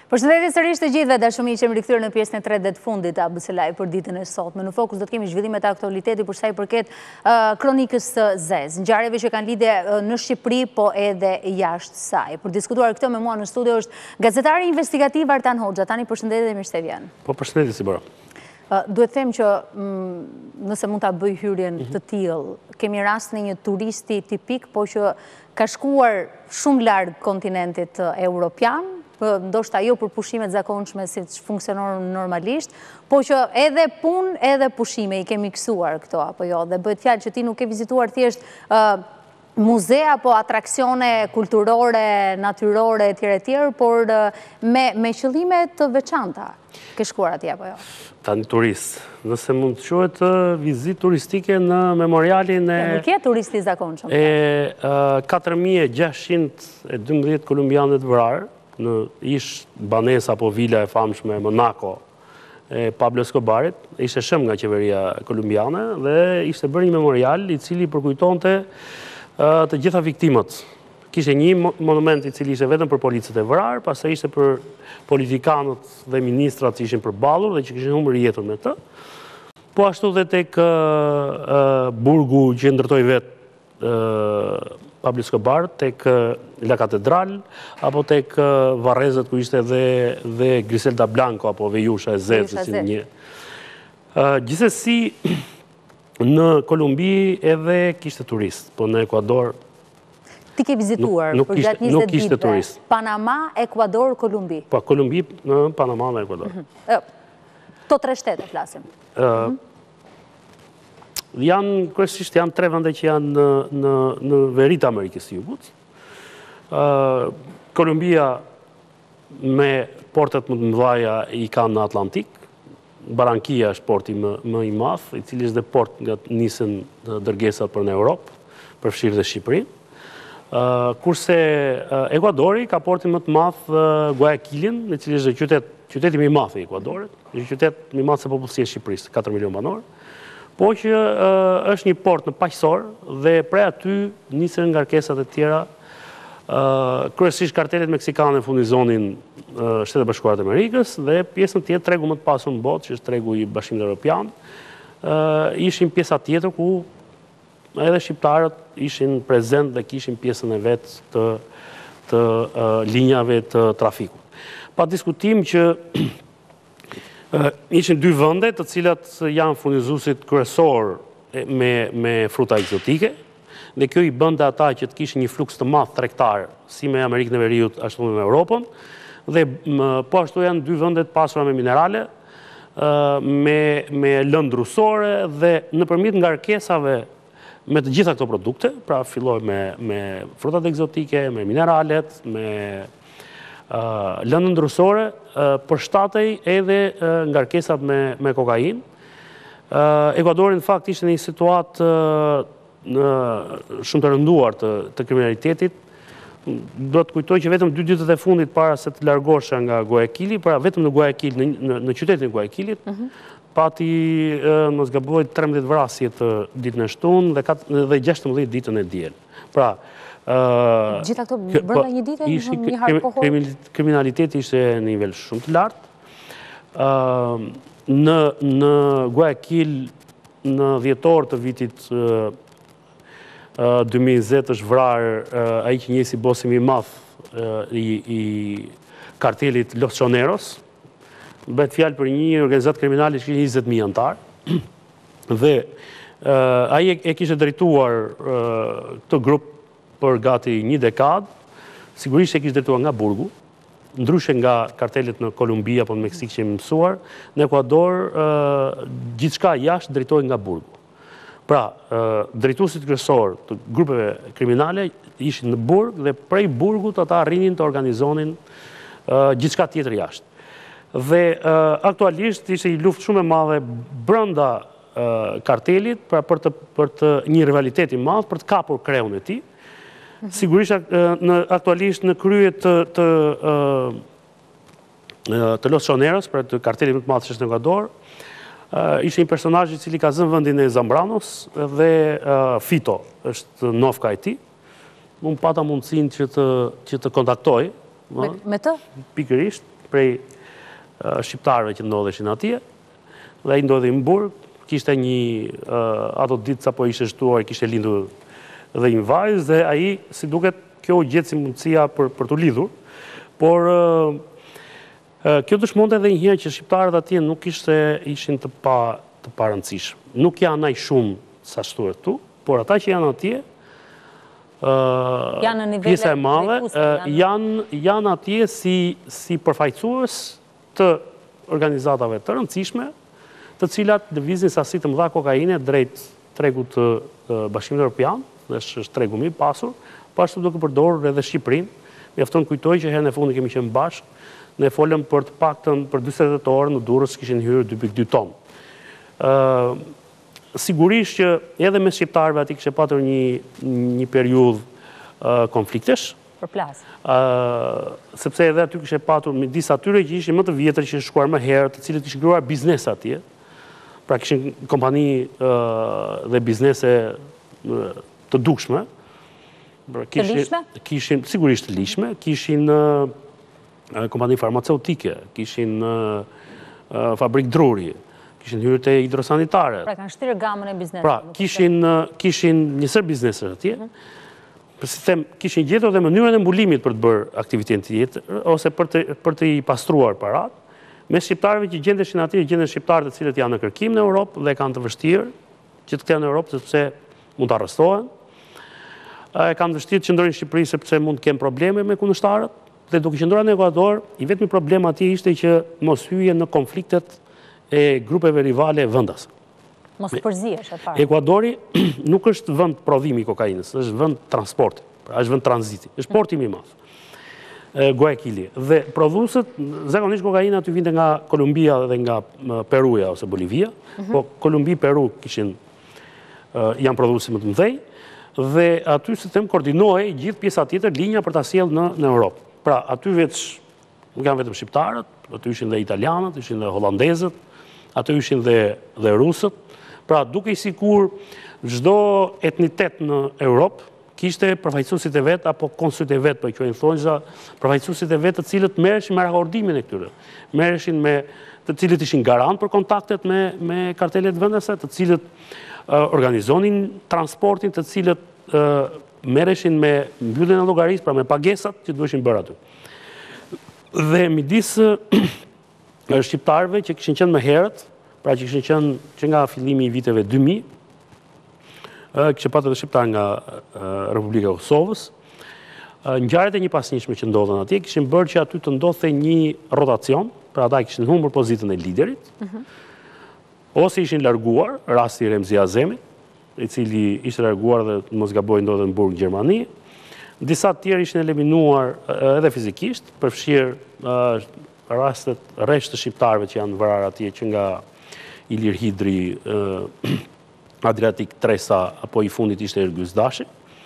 Përshëndetje sërish të gjithëve, dashumi që jemi rikthyer në pjesën e tretë dhe të fundit të ABC Live për ditën e sotme. Në fokus do të kemi zhvillimet e aktualitetit për sa i përket kronikës së zezë, ngjarjeve që kanë lidhje në Shqipëri, po edhe jashtë saj. Për diskutuar këtë me mua në studio është gazetari investigativ Artan Hoxha. Tani përshëndetje dhe mirë se vjen. Po përshëndetje si bëra. Duhet them që nëse mund ta bëj hyrjen të tillë, kemi rast në një turisti tipik, po që ka shkuar shumë larg kontinentit evropian, ndoshta jo për pushimet zakonshme si që funksionon normalisht, po që edhe punë edhe pushime i kemi miksuar këto, apo jo, dhe bëhet fjalë që ti nuk ke vizituar thjesht muze apo atraksione kulturore, natyrore, etj., por me qëllime të veçanta. Ke shkuar atje apo jo? Tani turist, nëse mund të quhet vizitë turistike në memorialin Nuk je turisti zakonshëm. 4612 kolumbianët vrarë në ish banesa apo vila e famshme Monaco e Pablo Escobarit, ishte shëm nga qeveria kolumbiane dhe ishte bërë një memorial i cili përkujtonte të gjitha viktimët. Kishte një monument i cili ishte vetëm për policët e vrarë, pastaj ishte për politikanët dhe ministrat që ishin përballur dhe që kishin humbur jetën me të. Po ashtu dhe tek burgu që ndërtoi vet Pablo Escobar, tek La Catedral, apo tek Varrezet ku ishte dhe Griselda Blanco, apo Vejusha e Zezë. Gjithsesi, në Kolumbi edhe kishte turist, po në Ekuador ti ke vizituar për gjatë 20 ditëve. Panama, Ekuador, Kolumbi. Po, Kolumbi, në Panama dhe Ekuador. To 3 shtete flasim. Kryesisht janë 3 vende që janë në veri të Amerikës së Jugut. Kolumbia me portet më të mëdha i ka në Atlantik. Barranquilla është porti më i madh, i cili është dhe port nga nisën dërgesat për në Europë, përfshirë dhe Shqipërinë. Kurse Ekuadori ka portin më të madh Guayaquilin, i cili është qyteti më i madh i Ekuadorit, është qytet më i madh se popullsia e Shqipërisë, 4 milion banor. Po që është një port në paqësor dhe prej aty nisën ngarkesat e tjera. Kryesisht kartelet meksikane furnizonin Shtetet Bashkuara të Amerikës dhe pjesën tjetër, tregu më të pasur në botë, që është tregu i Bashkimit Evropian, ishin pjesa tjetër ku edhe shqiptarët ishin prezent dhe kishin pjesën e vetë të linjave të trafikut. Pa diskutim që ishin 2 vende të cilat janë furnizuesit kryesor me fruta ekzotike, dhe kjo i bënte ata që të kishin një fluks të madh tregtar, si me Amerikën e Veriut, ashtu me Europën, dhe po ashtu janë 2 vende të pasura me minerale, me lëndë rusore dhe nëpërmjet ngarkesave me të gjitha këto produkte, pra filloj me frutat ekzotike, me mineralet, me lëndën ndrysore, përshtatej edhe ngarkesat me kokainë. Ekuadori në fakt ishte në një situatë shumë të rënduar të kriminalitetit. Do të kujtoj që vetëm 2 ditët e fundit para se të largosha nga Guayaquili, pra vetëm në Guayaquil, në qytetin e Guayaquilit, pati mos gaboj 13 vrasje të ditën e shtunë dhe 16 ditën e diel. Pra, gjitha këto brenda një dite, një harë kohor? Kriminaliteti ishte në nivel shumë të lartë. Në Guayaquil, në dhjetor të vitit 2020 është vrarë ai që njeh si bosi më i madh i kartelit Los Choneros. Bëhet fjalë për një organizatë kriminale që kishte 20.000 anëtar. Dhe ai e kishte drejtuar këtë grup për gati 1 dekadë. Sigurisht e kishte drejtuar nga burgu, ndryshe nga kartelet në Kolumbi apo në Meksik që jemi mësuar. Në Ekuador gjithçka jashtë drejtohej nga burgu. Pra, drejtuesit kryesor të grupeve kriminale ishin në burg dhe prej burgut ata arrinin të organizonin gjithçka tjetër jashtë. Dhe aktualisht ishte një luftë shumë e madhe brenda kartelit për të një rivalitet i madh për të kapur kreun e tij. Sigurisht aktualisht në krye të Los Choneros, për të kartelit më të madh që është në Ekuador, ishte një personazh i cili ka zënë vendin e Zambranos dhe Fito është nofka e tij. Unë pata mundësinë që të kontaktoj Me të? Pikërisht. prej shqiptarëve që ndodheshin atje, dhe ai ndodhi në burg, kishte ato ditë sa po ishte shtuar, kishte lindur dhe një vajzë, dhe ai, si duket, kjo u gjetë si mundësia për t'u lidhur, por kjo dëshmonte edhe një herë që shqiptarët atje nuk ishin të parëndësishëm. Nuk janë aq shumë sa shtuhet tu, por ata që janë atje, pjesa e madhe, janë atje si përfaqësues të organizatave të rëndësishme, të cilat lëvizin sasi të mëdha kokaine drejt tregut të Bashkimit Evropian, dhe është tregu më i pasur, po ashtu duke përdorur edhe Shqipërinë. Mjafton kujtoj që herën e fundit kemi qenë bashkë, ne folëm për të paktën për 48 orë në Durrës kishin hyrë 2.2 ton. Sigurisht që edhe me shqiptarëve aty kishte patur një periudhë konfliktesh. Përplas. Sepse edhe aty kishte patur midis atyre që ishin më të vjetër, që ishin shkuar më herë, të cilët ishin krijuar biznes atje. Pra kishin kompani dhe biznese të dukshme. Të lishme? Kishin sigurisht të lishme, kishin kompani farmaceutike, kishin fabrik druri, kishin hyrë te hidrosanitare. Pra kanë shtirë gamën e biznesit. Pra, kishin njësër bizneset atje, si them, kishin gjetur dhe mënyrën e mbulimit për të bërë aktivitetin tjetër, ose për të i pastruar parat. Me shqiptarëve që gjendeshin atje, gjenden shqiptarët të cilët janë në kërkim në Europë dhe kanë të vështirë që të kthehen në Europë sepse mund të arrestohen. Kanë të vështirë të qëndrojnë në Shqipëri sepse mund të kenë probleme me kundërshtarët, dhe duke qëndruar në Ekuador, i vetmi problem atje ishte që mos hyje në konfliktet e grupeve rivale vendas. Mos përzihesh e fare. Ekuadori nuk është vend prodhimi i kokainës, është vend transporti, është vend tranziti, është porti më i madh. Guayaquili. Dhe prodhuesët, zakonisht kokaina aty vinte nga Kolumbia dhe nga Peruja ose Bolivia, po Kolumbi, Peru janë prodhuesi më të mëdhenj, dhe aty se them koordinohej gjithë pjesa tjetër linja për ta sjellë në Europë. Pra, aty nuk janë vetëm shqiptarët, aty ishin dhe italianët, ishin dhe holandezët, aty ishin dhe rusët. Pra, duke i sikur çdo etnitet në Europë kishte përfaqësuesit e vet apo konsulit e vet, po quajnë thonjza, përfaqësuesit e vet të cilët merreshin me rakordimin e këtyre. Merreshin me të cilët ishin garant për kontaktet me kartelet vendase, të cilët organizonin transportin, të cilët merreshin me mbylljen e llogarisë, pra me pagesat që duheshin bërë aty. Dhe midis shqiptarëve që kishin qenë më herët, pra që kishin qenë që nga fillimi i viteve 2000, kishte patur edhe shqiptar nga Republika e Kosovës. Ngjarjet e njëpasnjëshme që ndodhen atje kishin bërë që aty të ndodhte një rotacion, pra ata kishin humbur pozitën e liderit, ose ishin larguar, rasti i Remzi Azemit, i cili ishte larguar dhe mos gaboj ndodhen në Burg, Gjermani. Disa të tjerë ishin eliminuar edhe fizikisht, përfshirë rresht të shqiptarëve që janë vrarë atje, që nga Ilir Hidri, Adriatik Tresa, apo i fundit ishte Ergyz Dashi.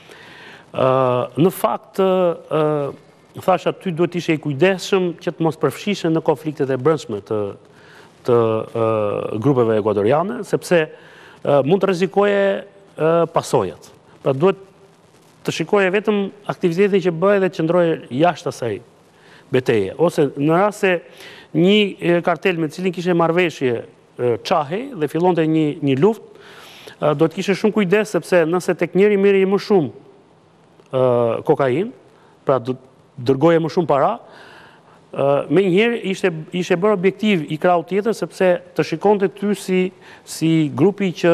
Në fakt, thash aty duhet ishe i kujdesshëm që të mos përfshishen në konfliktet e brendshme të grupeve ekuadoriane, sepse mund të rrezikoje pasojat. Pra duhet të shikoje vetëm aktivitetin që bëhet dhe të qëndroje jashtë asaj betejë. Ose në rast se një kartel me cilin kishte marrëveshje çahej dhe fillonte një luftë, do të kishe shumë kujdes, sepse nëse tek njëri merrje më shumë kokain, pra do dërgoje më shumë para, me njëherë ishte bërë objektiv i kraut tjetër, sepse të shikonte ty si grupi që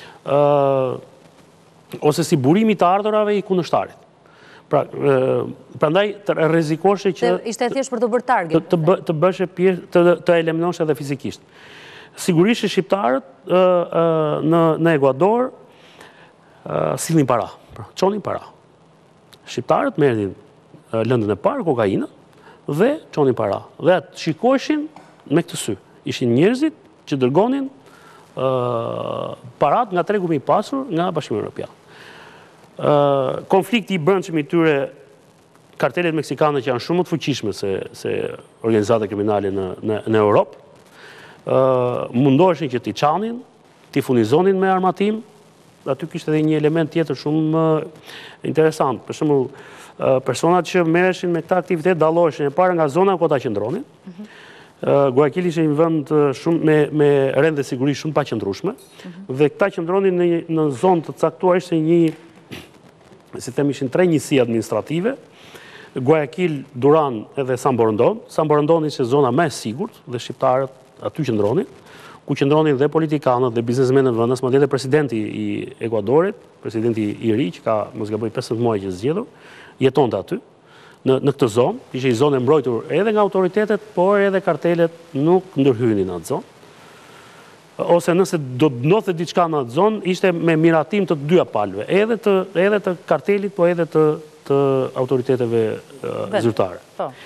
ose si burimi të ardhurave i kundërshtarit. Pra, prandaj të rrezikoshe që ishte thjesht për të bërë target. Të bësh të eliminosh edhe fizikisht. Sigurisht shqiptarët në Ekuador sillnin para, çonin para. Shqiptarët merrnin lëndën e parë, kokainën, dhe çonin para. Dhe atë shikoshin me këtë sy. Ishin njerëzit që dërgonin parat nga tregu më i pasur nga Bashkimi Evropian. Konflikti i brendshëm i tyre, kartelet meksikane që janë shumë më të fuqishme se organizata kriminale në Europë, mundoheshin që t'i çanin, t'i furnizonin me armatim, aty kishte edhe një element tjetër shumë interesant. Për shembull, personat që merreshin me këtë aktivitet dalloheshin e para nga zona ku ata qëndronin. Guayaquil ishte një vend shumë me rende siguri shumë pa qëndrueshme dhe këta qëndronin në zonë të caktuar, ishte një, si them, ishin 3 njësi administrative, Guayaquil, Duran edhe San Borondon. San Borondon ishte zona më e sigurt dhe shqiptarët aty qëndronin, ku qëndronin dhe politikanët dhe biznesmenët vendës, madje edhe presidenti i Ekuadorit, presidenti i ri që ka mos gaboj 15 muaj që zgjedhur, jetonte aty në këtë zonë. Ishte një zonë e mbrojtur edhe nga autoritetet, por edhe kartelet nuk ndërhynin në atë zonë. Ose nëse do të ndodhte diçka në atë zonë, ishte me miratim të dyja palëve, edhe të kartelit, po edhe të autoriteteve zyrtare.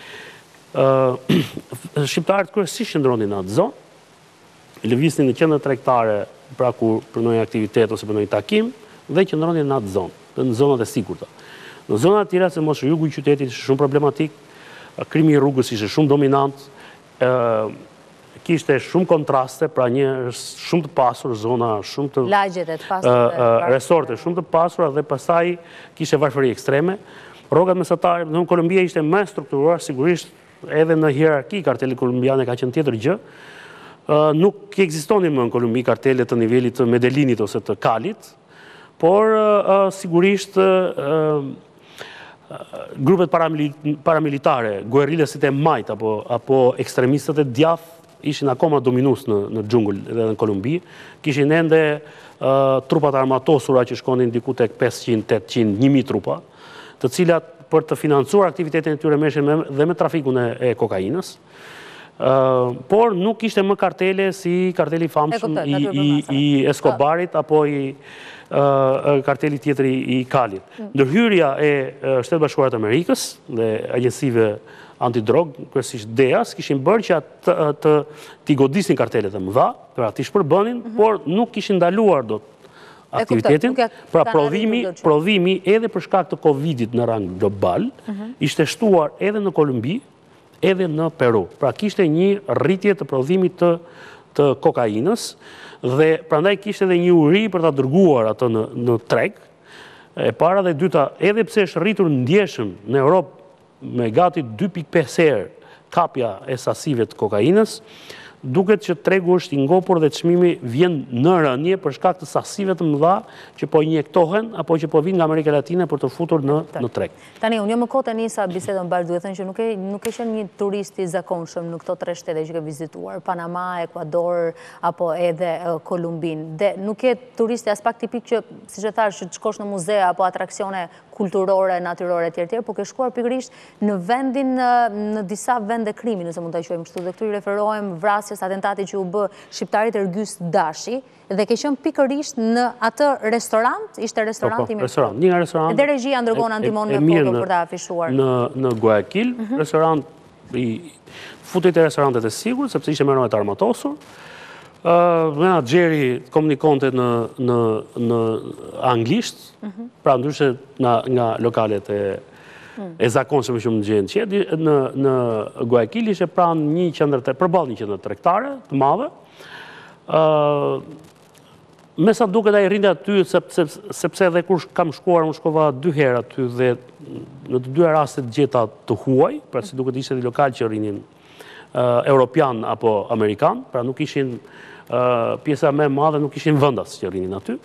Shqiptarët kryesisht qëndronin në atë zonë, lëviznin në qendra tregtare, pra ku punojnë aktivitet ose punojnë takim, dhe qëndronin në atë zonë, në zonat e sigurta. Në zonat tjera, se mos jugu i qytetit ishte shumë problematik, krimi i rrugës ishte shumë dominant, kishte shumë kontraste, pra një shumë të pasur, zona shumë të... Lagjet e të pasur. Resorte shumë të pasura dhe pasaj kishte varfëri ekstreme. Rrogat mesatare, në Kolumbia ishte më strukturuar, sigurisht edhe në hierarki kartelit kolumbiane ka qenë tjetër gjë. Nuk ekzistonin më në Kolumbi kartelet të nivelit të Medellinit ose të Kalit, por sigurisht grupet paramilitare, guerrilesit e majt apo ekstremistët e djath ishin akoma dominus në xhungull dhe në Kolumbi. Kishin ende trupat armatosura që shkonin diku tek 500, 800, 1000 trupa, të cilat për të financuar aktivitetin e tyre meshin dhe me trafikun e kokainës. Por nuk ishte më kartele si karteli famshëm i Escobarit apo i karteli tjetër i Kalit. Ndërhyrja e Shtetet Bashkuara të Amerikës dhe agjensive antidrog, kryesisht DEA-s, kishin bërë që t'i godisnin kartelet e mëdha, pra t'i shpërbënin, por nuk kishin ndaluar dot aktivitetin. Pra prodhimi edhe për shkak të Covidit në rang global, ishte shtuar edhe në Kolumbi, edhe në Peru. Pra kishte një rritje të prodhimit të kokainës dhe prandaj kishte edhe një uri për ta dërguar atë në treg. E para dhe dyta, edhe pse është rritur ndjeshëm në Europë me gati 2.5 herë kapja e sasive të kokainës, duket që tregu është i ngopur dhe çmimi vjen në rënje për shkak të sasive të mëdha që po injektohen apo që po vinë nga Amerika Latine për të futur në treg. Tani, unë jo më kohë nisa bisedën bashkë, duhet thënë që nuk e qenë një turist i zakonshëm në këto 3 shtete që ke vizituar, Panama, Ekuador apo edhe Kolumbin. Dhe nuk e turisti as pak tipik që, siç e thash, që të shkosh në muze apo atraksione kulturore, natyrore tjerë, po ke shkuar pikërisht në vendin, në disa vende krimi, nëse mund ta quajmë kështu, dhe këtu i referohem vrasjes, atentati që u bë shqiptarit Ergyst Dashi, dhe ke qenë pikërisht në atë restorant, ishte restoranti një nga restorant. Dhe regjia ndërkohë antimon me foto për ta afishuar. Në Guayaquil, restorant futet e restorantet e sigurt, sepse ishte merohet armatosur. Menaxheri komunikonte në anglisht, pra ndryshe nga lokalet e zakonshme që më gjenë qetë. Në Guayaquil ishte pranë një qendër, përballë një qendër tregtare të madhe. Me sa duket ai rrinte aty sepse edhe kur kam shkuar, unë shkova 2 herë aty dhe në të dyja rastet gjeta të huaj, pra si duket ishte një lokal që rrinin europian apo amerikan, pra nuk ishin pjesa më e madhe, nuk ishin vendas që rrinin aty.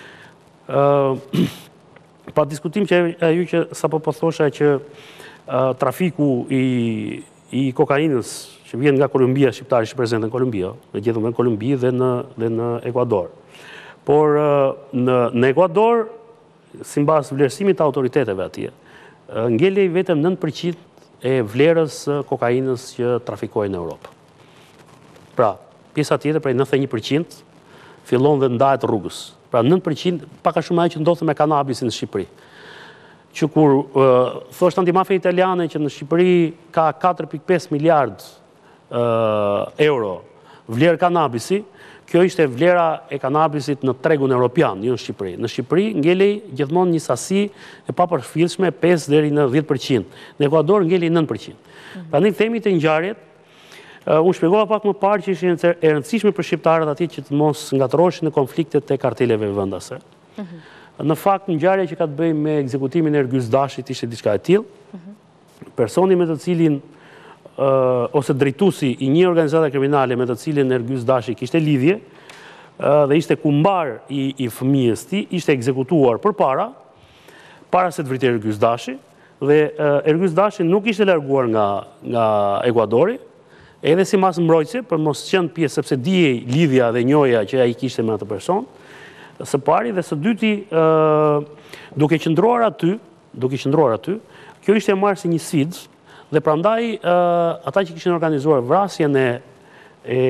Pa diskutim që ajo që sapo po thosha që trafiku i kokainës që vjen nga Kolumbia, shqiptarë që prezente në Kolumbia, dhe gjithë në Kolumbi dhe në Ekuador. Por në Ekuador, sipas vlerësimit të autoriteteve atje, ngelej vetëm 9% e vlerës kokainës që trafikohej në Europë. Pra, pjesa tjetër prej 91% fillon dhe ndahet rrugës. Pra 9% paka shumë ajo që ndodhte me kanabisin në Shqipëri. Që kur thoshte antimafia italiane që në Shqipëri ka 4.5 miliard euro vlerë kanabisi, kjo ishte vlera e kanabisit në tregun europian, jo në Shqipëri. Në Shqipëri ngelej gjithmonë një sasi e papërfillshme 5 deri në 10%. Në Ekuador ngelej 9%. Prandaj themi të ngjarjet, unë shpjegova pak më parë që ishin e rëndësishme për shqiptarët atje që të mos ngatëroheshin në konfliktet e karteleve vendase. Në fakt, ngjarja që ka të bëjë me ekzekutimin e Ergjys Dashit ishte diçka e tillë. Personi me të cilin ose drejtuesi i një organizate kriminale me të cilin Ergjys Dashi kishte lidhje dhe ishte kumbar i fëmijës tij, ishte ekzekutuar para se të vritej Ergjys Dashi, dhe Ergjys Dashi nuk ishte larguar nga Ekuadori, edhe si mas mbrojtëse, për mos qenë pjesë, sepse dijej lidhja dhe njohja që ai kishte me atë person, së pari dhe së dyti, duke qëndruar aty, kjo ishte marrë si një sfidë, dhe prandaj ata që kishin organizuar vrasjen e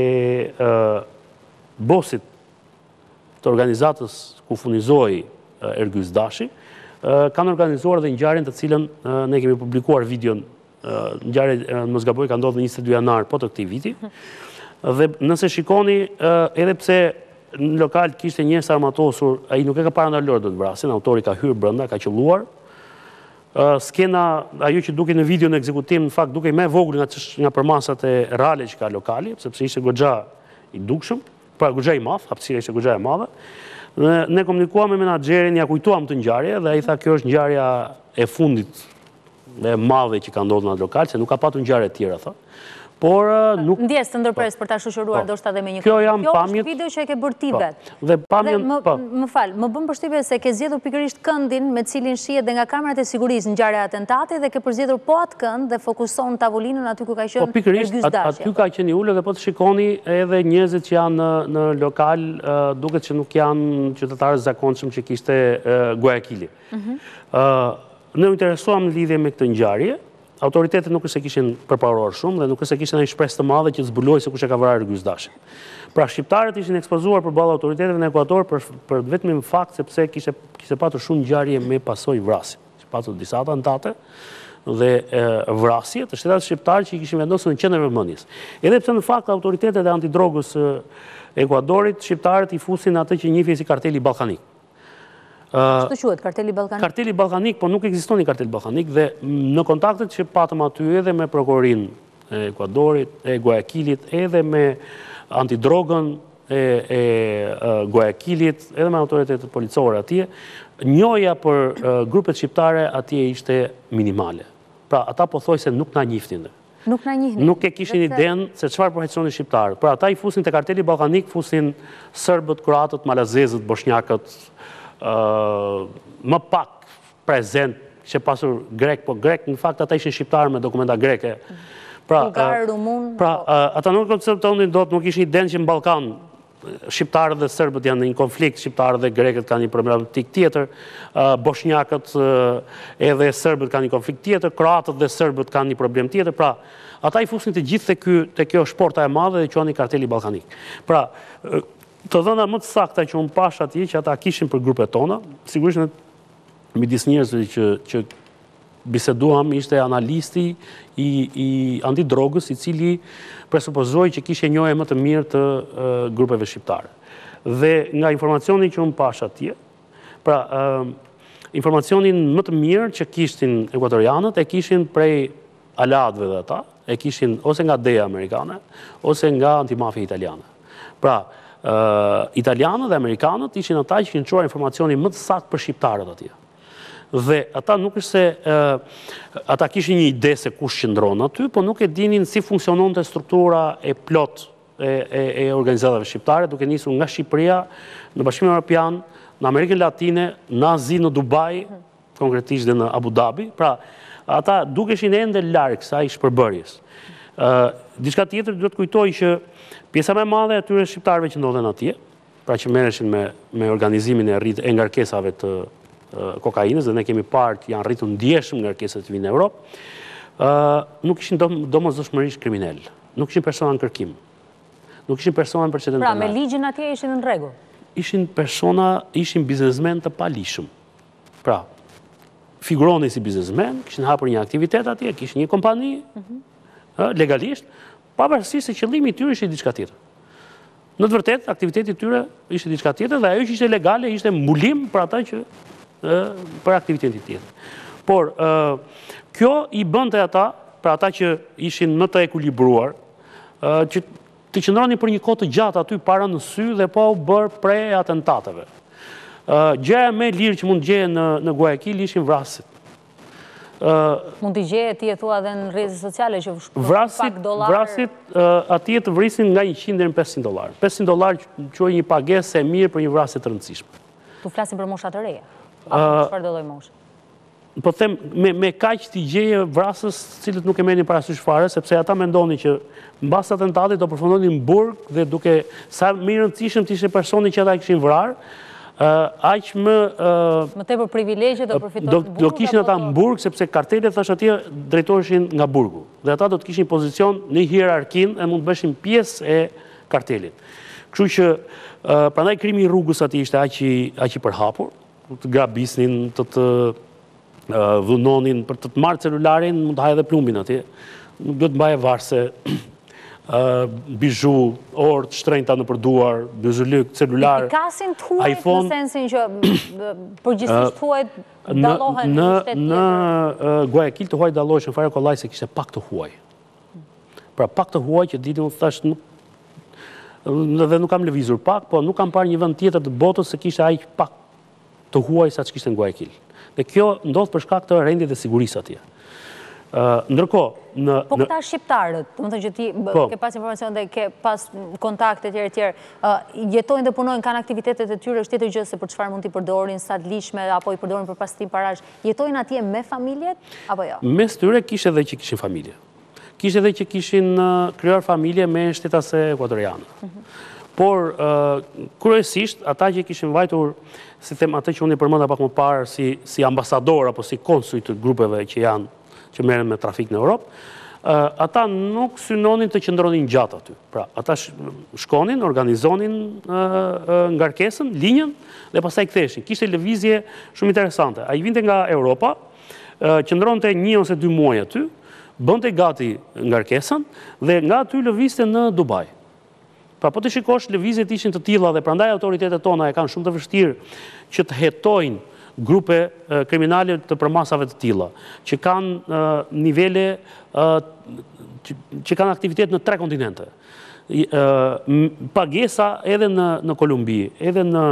bosit të organizatës ku furnizohej Ergjys Dashi, kanë organizuar dhe ngjarjen të cilën ne kemi publikuar videon. Ngjarja, mos gaboj, ka ndodhur 22 janar po të këtij viti. Dhe nëse shikoni, edhe pse në lokal kishte njerëz armatosur, ai nuk e ka parandaluar dot vrasjen, autori ka hyrë brenda, ka qelluar. Skena, ajo që duket në video në ekzekutim, në fakt duke më e vogël nga përmasat e reale që ka lokali, sepse ishte goxha i dukshëm, pra goxha i madh, hapësira ishte goxha e madhe. Ne komunikuam me menaxherin, ja kujtuam të ngjarje dhe ai tha kjo është ngjarja e fundit dhe e madhe që ka ndodhur në atë lokal, se nuk ka patur ngjarje të tjera, tha. Por nuk ndjes të ndërpres për ta shoqëruar ndoshta edhe me një kjo është video që e ke bërë ti vet. Dhe pamjen, më fal, më bën përshtypje se ke zgjedhur pikërisht këndin me cilin shihet dhe nga kamerat e sigurisë ngjarja e atentatit dhe ke përzgjedhur po atë kënd dhe fokuson tavolinën aty ku ka qenë Ergjys Dashi. Aty ka qenë i ulur dhe po të shikoni edhe njerëzit që janë në lokal, duket që nuk janë qytetarë zakonshëm që kishte Guayaquili. Ne u interesuam në lidhje me këtë ngjarje. Autoritetet nuk është se kishin përparuar shumë dhe nuk është se kishin një shpresë të madhe që të zbulojë se kush e ka vrarë Ergjys Dashin. Pra shqiptarët ishin ekspozuar përballë autoriteteve në Ekuador për vetëm fakt sepse kishte patur shumë ngjarje me pasojë vrasje. Kishte patur disa atentate dhe vrasje të shtetit shqiptar që i kishin vendosur në qendër vëmendjes. Edhe pse në fakt autoritetet e antidrogës së Ekuadorit, shqiptarët i fusin atë që njihen si karteli ballkanik. Çfarë quhet karteli ballkanik? Karteli ballkanik, po nuk ekziston një kartel ballkanik dhe në kontaktet që patëm aty edhe me prokurorin e Ekuadorit, e Guayaquilit, edhe me antidrogën e Guayaquilit, edhe me autoritetet policore atje, njohja për grupet shqiptare atje ishte minimale. Pra ata po thoj se nuk na njihnin. Nuk e kishin idenë se çfarë përheqësonin shqiptarët. Pra ata i fusin te karteli ballkanik, fusin serbët, kroatët, malazezët, bosnjakët, më pak prezent që pasur grek, po grek në fakt ata ishin shqiptarë me dokumenta greke. Bulgar, rumun. Pra ata nuk konceptonin dot, nuk ishin idenë që në Ballkan shqiptarët dhe serbët janë në një konflikt, shqiptarët dhe grekët kanë një problematik tjetër, bosnjakët edhe serbët kanë një konflikt tjetër, kroatët dhe serbët kanë një problem tjetër. Pra ata i fusin të gjithë te kjo shporta e madhe dhe quani karteli ballkanik. Pra të dhëna më të sakta që unë pash atje që ata kishin për grupet tona, sigurisht në midis njerëzve që biseduam ishte analisti i antidrogës i cili presupozoi që kishte njohje më të mirë të grupeve shqiptare. Dhe nga informacioni që unë pash atje, pra informacionin më të mirë që kishtin ekuatorianët e kishin prej alatëve dhe ata, e kishin ose nga DEA amerikane, ose nga antimafia italiane. Pra italianët dhe amerikanët ishin ata që kishin çuar informacionin më të saktë për shqiptarët atje. Dhe ata nuk është se ata kishin një ide se kush qëndron aty, po nuk e dinin si funksiononte struktura e plot e organizatave shqiptare, duke nisur nga Shqipëria, në Bashkimin Evropian, në Amerikën Latine, në Azi, në Dubai, konkretisht dhe në Abu Dhabi. Pra, ata dukeshin ende larg kësaj shpërbërjes. Diçka tjetër duhet kujtoj që pjesa më e madhe e atyre shqiptarëve që ndodhen atje, pra që merreshin me organizimin e ngarkesave të kokainës, dhe ne kemi parë që janë rritur ndjeshëm ngarkesat që vinë në Europë, nuk ishin domosdoshmërisht kriminal, nuk ishin persona në kërkim, nuk ishin persona në procedim penal. Pra me ligjin atje ishin në rregull. Ishin biznesmen të palishëm. Pra, figuroni si biznesmen, kishin hapur një aktivitet atje, kishin një kompani, legalisht, pavarësisht se qëllimi i tyre ishte diçka tjetër. Në të vërtetë, aktiviteti i tyre ishte diçka tjetër dhe ajo që ishte legale ishte mbulim për ata që për aktivitetin tjetër. Por kjo i bënte ata, për ata që ishin më të ekuilibruar, që të qëndronin për një kohë të gjatë aty para në sy dhe po u bër prej atentateve. Gjëja më e lirë që mund gjeje në Guayaquil ishin vrasit. Mund t'i gjeje ti e thua dhe në rrjetet sociale që vrasit atje të vrisin nga 100 deri në $500. $500 quhet një pagesë e mirë për një vrasje të rëndësishme. Tu flasim për mosha të reja? Apo çfarë do lloj moshe? Po them, me kaq t'i gjeje vrasës cilët nuk e merrin parasysh fare, sepse ata mendonin që mbas atentatit do përfundonin në burg dhe duke sa më i rëndësishëm të ishte personi që ata kishin vrarë, aq më tepër privilegje do përfitonin në burg. Do kishin ata në burg sepse kartelet thash atje drejtoheshin nga burgu dhe ata do të kishin pozicion në hierarkinë e mund të bëshin pjesë e kartelit. Kështu që prandaj krimi i rrugës atje ishte aq i përhapur, të grabisnin, të dhunonin për të marrë celularin, mund të hajë edhe plumbin atje. Nuk do të mbaje varse, bizhu, orë të shtrenjta në përduar, bëzulyk, celular, iPhone. I kasin të huajt në sensin që përgjithsisht të huajt dallohen në shtet tjetër? Në Guayaquil të huajt dalloheshin fare kollaj se kishte pak të huaj. Pra pak të huaj që ditë më thash dhe nuk kam lëvizur pak, po nuk kam parë një vend tjetër të botës se kishte aq pak të huaj sa që kishte në Guayaquil. Dhe kjo ndodh për shkak të rendit dhe sigurisë atje. Ndërkohë, po këta shqiptarët, do të thënë që ti ke pas informacion dhe ke pas kontakte etj, jetojnë dhe punojnë, kanë aktivitetet e tyre, është tjetër gjë se për çfarë mund t'i përdorin, sa të ligjshme apo i përdorin për pastim parash, jetojnë atje me familjet apo jo? Mes tyre kishte edhe që kishin familje. Kishte edhe që kishin krijuar familje me shtetase ekuadoriane. Por kryesisht ata që kishin vajtur, si them, atë që unë i përmenda pak më parë si ambasador apo si konsuj të grupeve që merren me trafik në Europë, ata nuk synonin të qëndronin gjatë aty. Pra, ata shkonin, organizonin ngarkesën, linjën dhe pastaj ktheheshin. Kishte lëvizje shumë interesante. Ai vinte nga Europa, qëndronte 1 ose 2 muaj aty, bënte gati ngarkesën dhe nga aty lëvizte në Dubai. Pra po të shikosh, lëvizjet ishin të tilla dhe prandaj autoritetet tona e kanë shumë të vështirë që të hetojnë grupe kriminale të përmasave të tilla, që kanë nivele, që kanë aktivitet në 3 kontinente. Pagesa edhe në Kolumbi, edhe në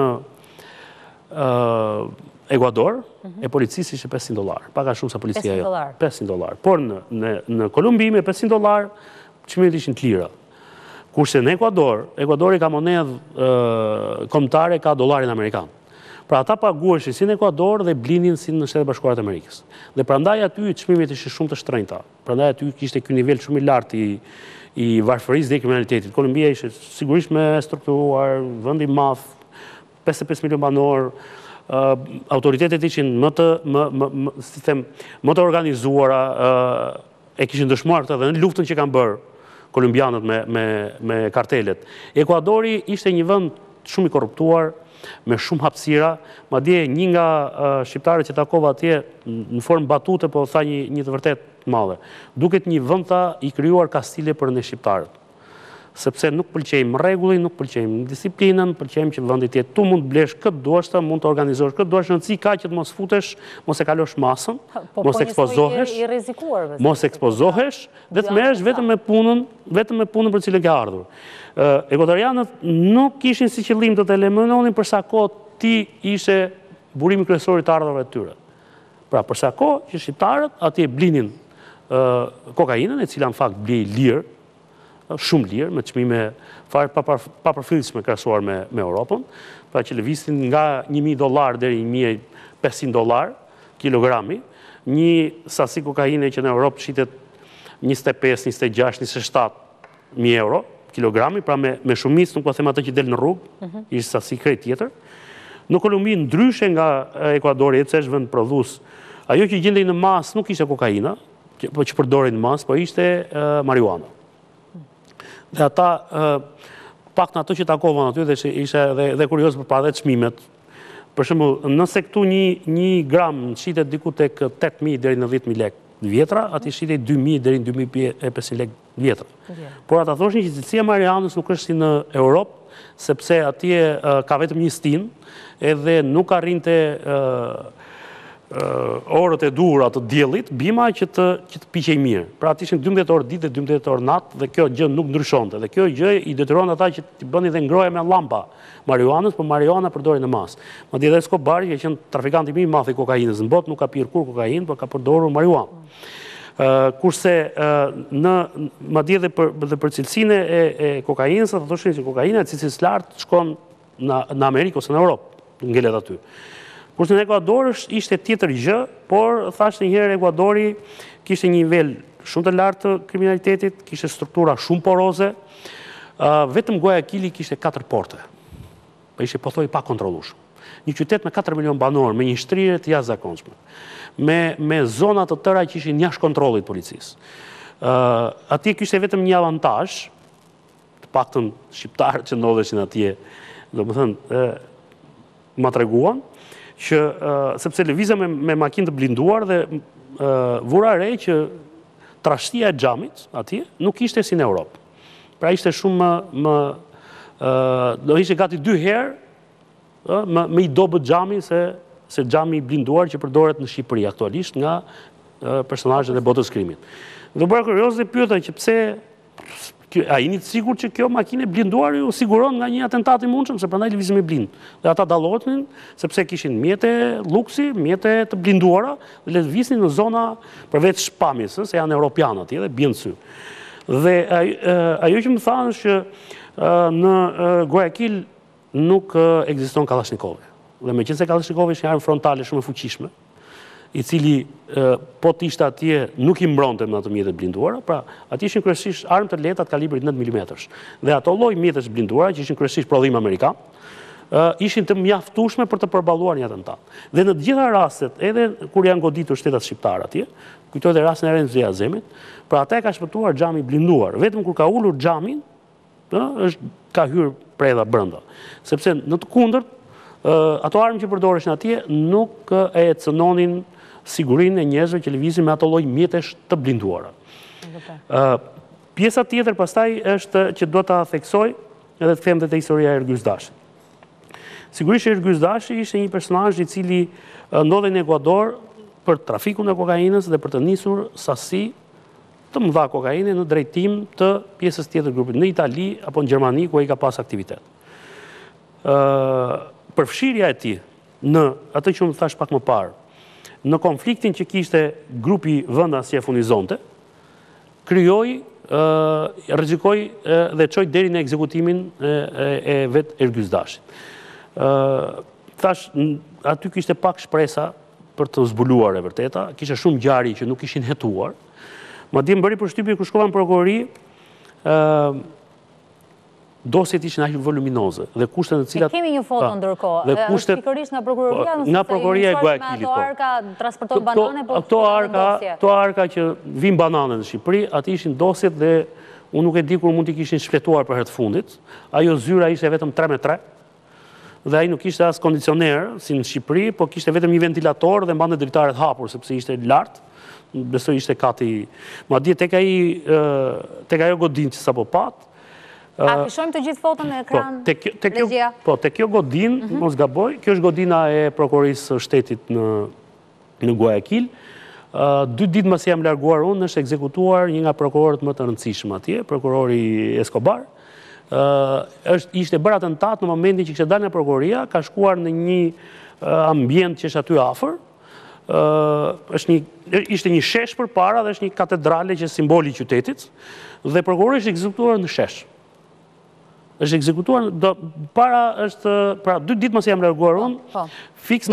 Ekuador, e policisë ishte $500, paka shumë sa policia jo. $500. Por në Kolumbi me $500, çmimet ishin të lira. Kurse në Ekuadori ka monedhë kombëtare, ka dollarin amerikan. Pra ata paguheshin si në Ekuador dhe blinin si në Shtetet Bashkuara të Amerikës. Dhe prandaj aty çmimet ishin shumë të shtrenjta. Prandaj aty kishte ky nivel shumë i lartë i varfërisë dhe kriminalitetit. Kolumbia ishte sigurisht me strukturuar, vend i madh, 55 milion banor, autoritetet ishin më të organizuara, e kishin dëshmuar këtë dhe në luftën që kanë bërë kolumbianët me kartelet. Ekuadori ishte një vend shumë i korruptuar, me shumë hapësira, madje një nga shqiptarët që takova atje në formë batute, po tha një të vërtet madhe. Duket një vend i krijuar Kastile për ne shqiptarët. Sepse nuk pëlqejmë rregullin, nuk pëlqejmë disiplinën, pëlqejmë që vendi tjetë tu mund të blesh këtë duashta, mund të organizosh këtë duashta, në ka që të mos futesh, mos e kalosh masën, mos ekspozohesh, dhe të merresh vetëm me punën për cilën ke ardhur. Ekuadorianët nuk kishin si qëllim të të eleminonin për sa kohë ti ishe burimi kryesor i të ardhurave të tyre. Pra për sa kohë që shqiptarët atje blinin kokainën, e cila në fakt blej lirë, shumë lirë, me çmime pa përfillshme krahasuar me Europën, pra që lëviznin nga $1.000 deri $1.500 kilogrami, një sasi kokaine që në Europë shitet 25, 26, 27 euro kilogrami, pra me shumicë, nuk po them atë që del në rrugë, ishte sasi krejt tjetër. Në Kolumbi, ndryshe nga Ekuadori, që është vend prodhues, ajo që gjendej në mas nuk ishte kokaina, po që përdorin në mas, po ishte marijuana. Dhe ata, pak në ato që takova në aty, dhe ishe dhe kurios për para dhe çmimet. Për shembull, nëse këtu një gram shitet diku tek 8.000 deri në 10.000 lekë vjetra, aty shitet 2.000 deri në 2.500 lekë vjetra. Por ata thoshin që cilësia e marijuanës nuk është si në Europë, sepse atje ka vetëm një stinë, edhe nuk arrinte orët e duhura të diellit, bima që të piqej mirë. Pra të ishin 12 orë ditë dhe 12 orë natë dhe kjo gjë nuk ndryshonte. Dhe kjo gjë i detyron ata që të bënin dhe ngroja me lampa marijuanës, por marijuana përdorin në masë. Madje edhe Escobari, që qenë trafikanti më i madh i kokainës në botë, nuk ka pirë kur kokainë, por ka përdorur marijuanë. Kurse madje edhe për cilësinë e kokainës, ata thoshin se kokaina e cilësisë lartë shkon në Amerikë ose në Europë, ngelet aty. Kurse në Ekuador ishte tjetër gjë, por thashtë njëherë Ekuadori kishte një nivel shumë të lartë të kriminalitetit, kishte struktura shumë poroze, vetëm Guayaquili kishte 4 porte. Pa ishte pothuaj pa kontrollueshëm. Një qytet me 4 milion banor, me një shtrirje të jashtëzakonshme, me zona të tëra që ishin jashtë kontrollit policisë. Atje kishte vetëm një avantazh, të paktën shqiptarët që ndodheshin atje, domethënë ma treguan, që sepse lëviza me makinë të blinduar dhe vura re që trashtia e xhamit atje nuk ishte si në Europë. Pra ishte shumë do ishte gati 2 herë më i dobët xhami se xhami i blinduar që përdoret në Shqipëri aktualisht nga personazhet e botës krimit. Dhe bëra kurioz dhe pyeta që pse a jeni të sigurt që kjo makinë e blinduar ju siguron nga një atentat i mundshëm, se prandaj lëvizim me blind. Dhe ata dallohen sepse kishin mjete luksi, mjete të blinduara dhe lëviznin në zona përveç shpamjes, se janë europianë atje dhe bien sy. Dhe ajo që më thanë që në Guayaquil nuk ekziston Kalashnikov. Dhe meqense Kalashnikov është një armë frontale shumë e fuqishme, i cili po të ishte atje nuk i mbronte me ato mjetet blinduara, pra atje ishin kryesisht armë të lehta të kalibrit 9 mm. Dhe ato lloj mjetesh blinduara, që ishin kryesisht prodhim amerikan, ishin të mjaftueshme për të përballuar një atentat. Dhe në të gjitha rastet, edhe kur janë goditur shtetat shqiptar atje, kujtoj dhe rastin e Renzi Azemit, pra ata e ka shpëtuar xhami blinduar. Vetëm kur ka ulur xhamin, ka hyrë predha brenda. Sepse në të kundërt, ato armë që përdoreshin atje nuk e cënonin sigurinë e njerëzve që lëvizin me ato lloj mjetesh të blinduara. Pjesa tjetër pastaj është që do ta theksoj edhe të them te historia e Ergyz Dashi. Sigurisht Ergyz Dashi ishte një personazh i cili ndodhej në Ekuador për trafikun e kokainës dhe për të nisur sasi të mëdha kokaine në drejtim të pjesës tjetër grupit, në Itali apo në Gjermani ku ai ka pas aktivitet. Përfshirja e tij në atë që më thash pak më parë, në konfliktin që kishte grupi vendas që e furnizonte, krijoi, rrezikoi dhe çoi deri në ekzekutimin e vet Ergyz Dashit. Thash, aty kishte pak shpresa për të zbuluar e vërteta, kishte shumë ngjarje që nuk ishin hetuar. Madje më bëri përshtypje kur shkova në prokurori, dosjet ishin aq voluminoze dhe kushtet në cilat kemi një foto ndërkohë, është pikërisht nga prokuroria e Guayaquilit. Ato arka transportojnë banane, po këto arka që vin banane në Shqipëri, aty ishin dosjet dhe unë nuk e di kur mund t'i kishin shfletuar për herë të fundit. Ajo zyra ishte vetëm 3x3 dhe ai nuk kishte as kondicioner si në Shqipëri, po kishte vetëm një ventilator dhe mbante dritaret hapur sepse ishte lart. Besoj ishte kati. Madje tek ajo godinë që sapo pat. A fishojmë të gjithë foton në ekran, Lezia? Po, te kjo godin, mos gaboj, kjo është godina e prokurorisë shtetit në Guayaquil. 2 ditë mbasi jam larguar unë, është ekzekutuar një nga prokurorët më të rëndësishëm atje, prokurori Escobar. Ishte bërë atentat në momentin që kishte dalë nga prokuroria, ka shkuar në një ambient që është aty afër. Ishte një shesh përpara dhe është një katedrale që është simboli i qytetit, dhe prokurori është ekzekutuar në shesh. Është ekzekutuar pra 2 ditë mos jam larguar unë, fiks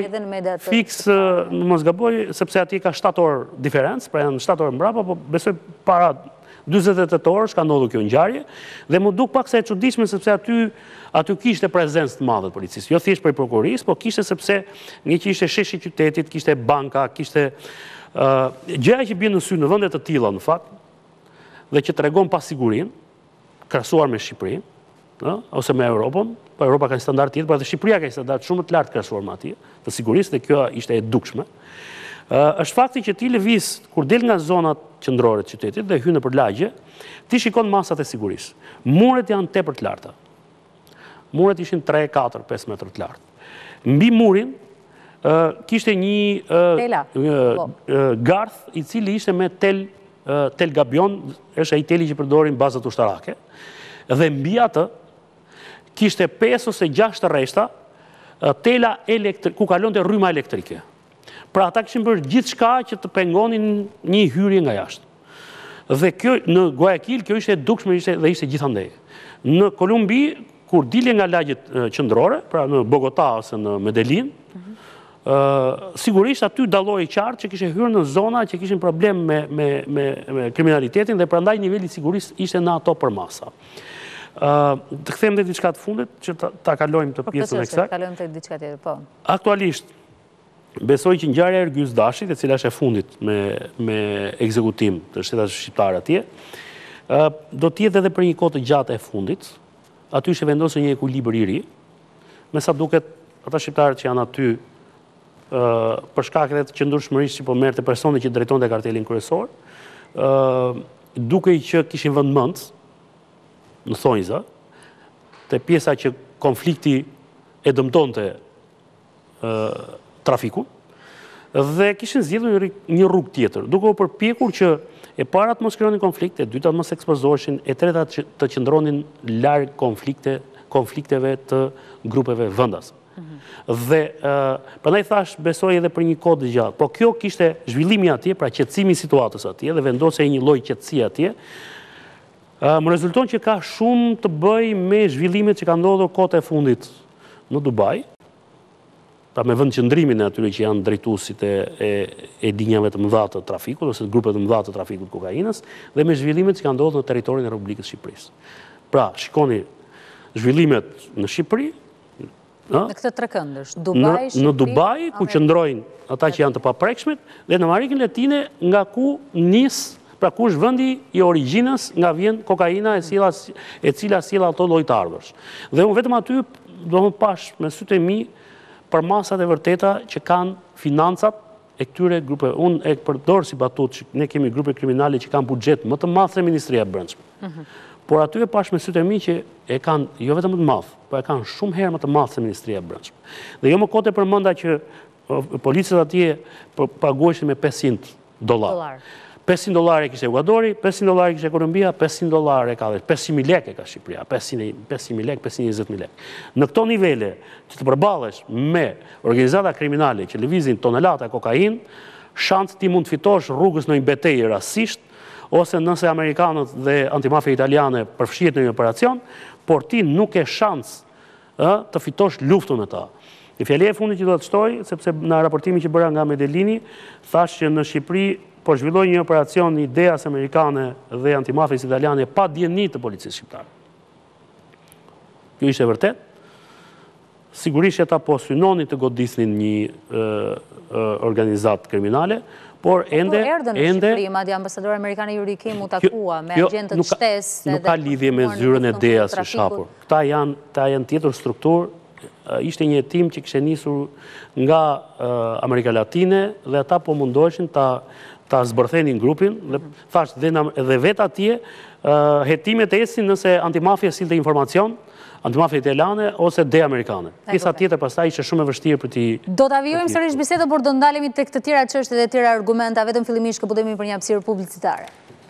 mos gaboj, sepse atje ka 7 orë diferencë, pra janë 7 orë mbrapa, po besoj para 48 orësh ka ndodhur kjo ngjarje, dhe më duk pak se e çuditshme sepse aty kishte prezencë të madhe të policisë, jo thjesht për prokurorisë, po kishte sepse një që ishte sheshi i qytetit, kishte banka, kishte gjëja që bie në sy në vende të tilla në fakt, dhe që tregon pasigurinë, krahasuar me Shqipërinë, ose me Europën, po Europa ka një standard tjetër, por edhe Shqipëria ka një standard shumë të lartë krahasuar me atje, të sigurisë, dhe kjo ishte e dukshme. Është fakti që ti lëviz kur del nga zonat qendrore të qytetit dhe hyn nëpër lagje, ti shikon masat e sigurisë. Muret janë tepër të larta. Muret ishin 3, 4, 5 metër të lartë. Mbi murin kishte një garth i cili ishte me tel gabion, është ai teli që përdorin bazat ushtarake, dhe mbi atë kishte 5 ose 6 rreshta tela ku kalonte rryma elektrike. Pra ata kishin bërë gjithçka që të pengonin një hyrje nga jashtë. Dhe kjo në Guayaquil kjo ishte dukshme dhe ishte gjithandej. Në Kolumbi, kur dilje nga lagjet qendrore, pra në Bogota ose në Medellin, sigurisht aty dalloi qartë që kishte hyrë në zona që kishin problem me kriminalitetin dhe prandaj niveli i sigurisë ishte në ato përmasa. Të kthejmë dhe diçka të fundit që ta kalojmë të pjesën e kësaj. Kalojmë te diçka tjetër, po. Aktualisht besoj që ngjarja e Ergyes Dashit, e cila është e fundit me ekzekutim të shtetit shqiptar atje, do të jetë edhe për një kohë të gjatë e fundit. Aty është vendosur një ekuilibër i ri, me sa duket ata shqiptarët që janë aty për shkak të qëndrueshmërisë që po merrte personi që drejtonte kartelin kryesor, dukej që kishin vënë mend në thonjza te pjesa që konflikti e dëmtonte trafikun dhe kishin zgjedhur një rrugë tjetër, duke u përpjekur që e para të mos krijonin konflikt, e dyta të mos ekspozoheshin, e treta të qëndronin larg konflikteve të grupeve vendas. Dhe prandaj thash besoj edhe për një kohë të gjatë. Po kjo kishte zhvillimi atje, pra qetësimi i situatës atje dhe vendosja e një lloj qetësie atje. Më rezulton që ka shumë të bëj me zhvillimet që kanë ndodhur kohët e fundit në Dubai, pra me vendqëndrimin e atyre që janë drejtuesit e dinjave të mëdha të trafikut ose grupeve të mëdha të trafikut kokainës dhe me zhvillimet që kanë ndodhur në territorin e Republikës së Shqipërisë. Pra, shikoni zhvillimet në Shqipëri, në këtë trekëndësh, Dubai, Shqipëri, në Dubai, ku qëndrojnë ata që janë të paprekshmet, dhe në Amerikën Latine nga ku pra ku është vendi i origjinës nga vjen kokaina e cila sjell ato lloj të ardhursh. Dhe unë vetëm aty do të pash me sytë e mi për masat e vërteta që kanë financat e këtyre grupe. Unë e përdor si batutë që ne kemi grupe kriminale që kanë buxhet më të madh se Ministria e Brendshme. Por aty e pash me sytë e mi që e kanë jo vetëm më të madh, por e kanë shumë herë më të madh se Ministria e Brendshme. Dhe jo më kote përmenda që policët atje paguheshin me $500. $500 e kishte Ekuadori, $500 e kishte Kolumbia, $500 e ka 500.000 lekë ka Shqipëria, 500.000 lekë, 520.000 lekë. Në këto nivele që të përballesh me organizata kriminale që lëvizin tonelata kokainë, shans ti mund të fitosh rrugës në një betejë rastësisht, ose nëse amerikanët dhe antimafia italiane përfshihet në një operacion, por ti nuk ke shans të fitosh luftën me ta. Në fjalia e fundit që do të shtoj, sepse në raportimin që bëra nga Medellini, thash që në Shqipëri po zhvilloi një operacion ideas amerikane dhe antimafisë italiane pa dieni të policisë shqiptare. Kjo ishte vërtet. Sigurisht ata po synonin të godisnin një organizatë kriminale, por ende erdhën në Shqipëri, madje ambasadori amerikan Yuri Kim u takua me agjentët shtesë. Nuk ka lidhje me zyrën e DEA-s së shapur. Këta janë tjetër strukturë. Ishte një hetim që kishte nisur nga Amerika Latine dhe ata po mundoheshin ta zbërthenin grupin dhe thash dhe vetë atje hetimet esin nëse antimafia sillte informacion, antimafia italiane ose DEA amerikane. Pjesa tjetër pastaj ishte shumë e vështirë për ti. Do ta vijojmë sërish bisedën, por do ndalemi tek të tjera çështje dhe të tjera argumenta, vetëm fillimisht këputemi për një hapësirë publicitare.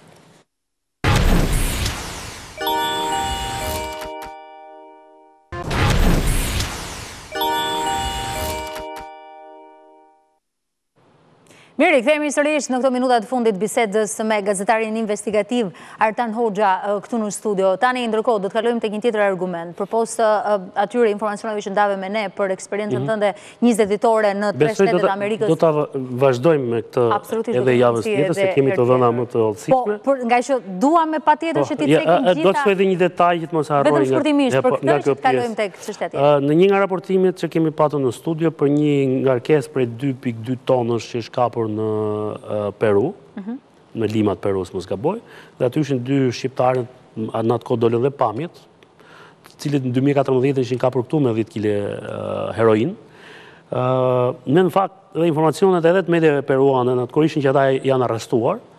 Mirë, kthehemi sërish në këto minutat fundit bisedës me gazetarin investigativ Artan Hoxha këtu në studio. Tani ndërkohë do të kalojmë tek një tjetër argument. Përpos atyre informacioneve që ndave me ne për eksperiencën tënde 20 ditore në 3 shtetet e Amerikës. Do ta vazhdojmë me këtë edhe javës tjetër se kemi të dhëna më të hollësishme. Po, nga që duam me patjetër që ti cekim gjitha. Do të shkoj edhe një detaj që të mos harroj. Vetëm shkurtimisht për këtë që kalojmë tek çështja tjetër. Në një nga raportimet që kemi patur në studio për një ngarkesë prej 2.2 tonësh që është kapur në Peru, në limat Perus mos gaboj, dhe aty ishin 2 shqiptarë, në atë kohë dolën dhe pamjet, të cilët në 2014 ishin kapur këtu me 10 kg heroin. Në fakt dhe informacionet edhe të medjeve peruane në atë kohë ishin që ata janë arrestuar,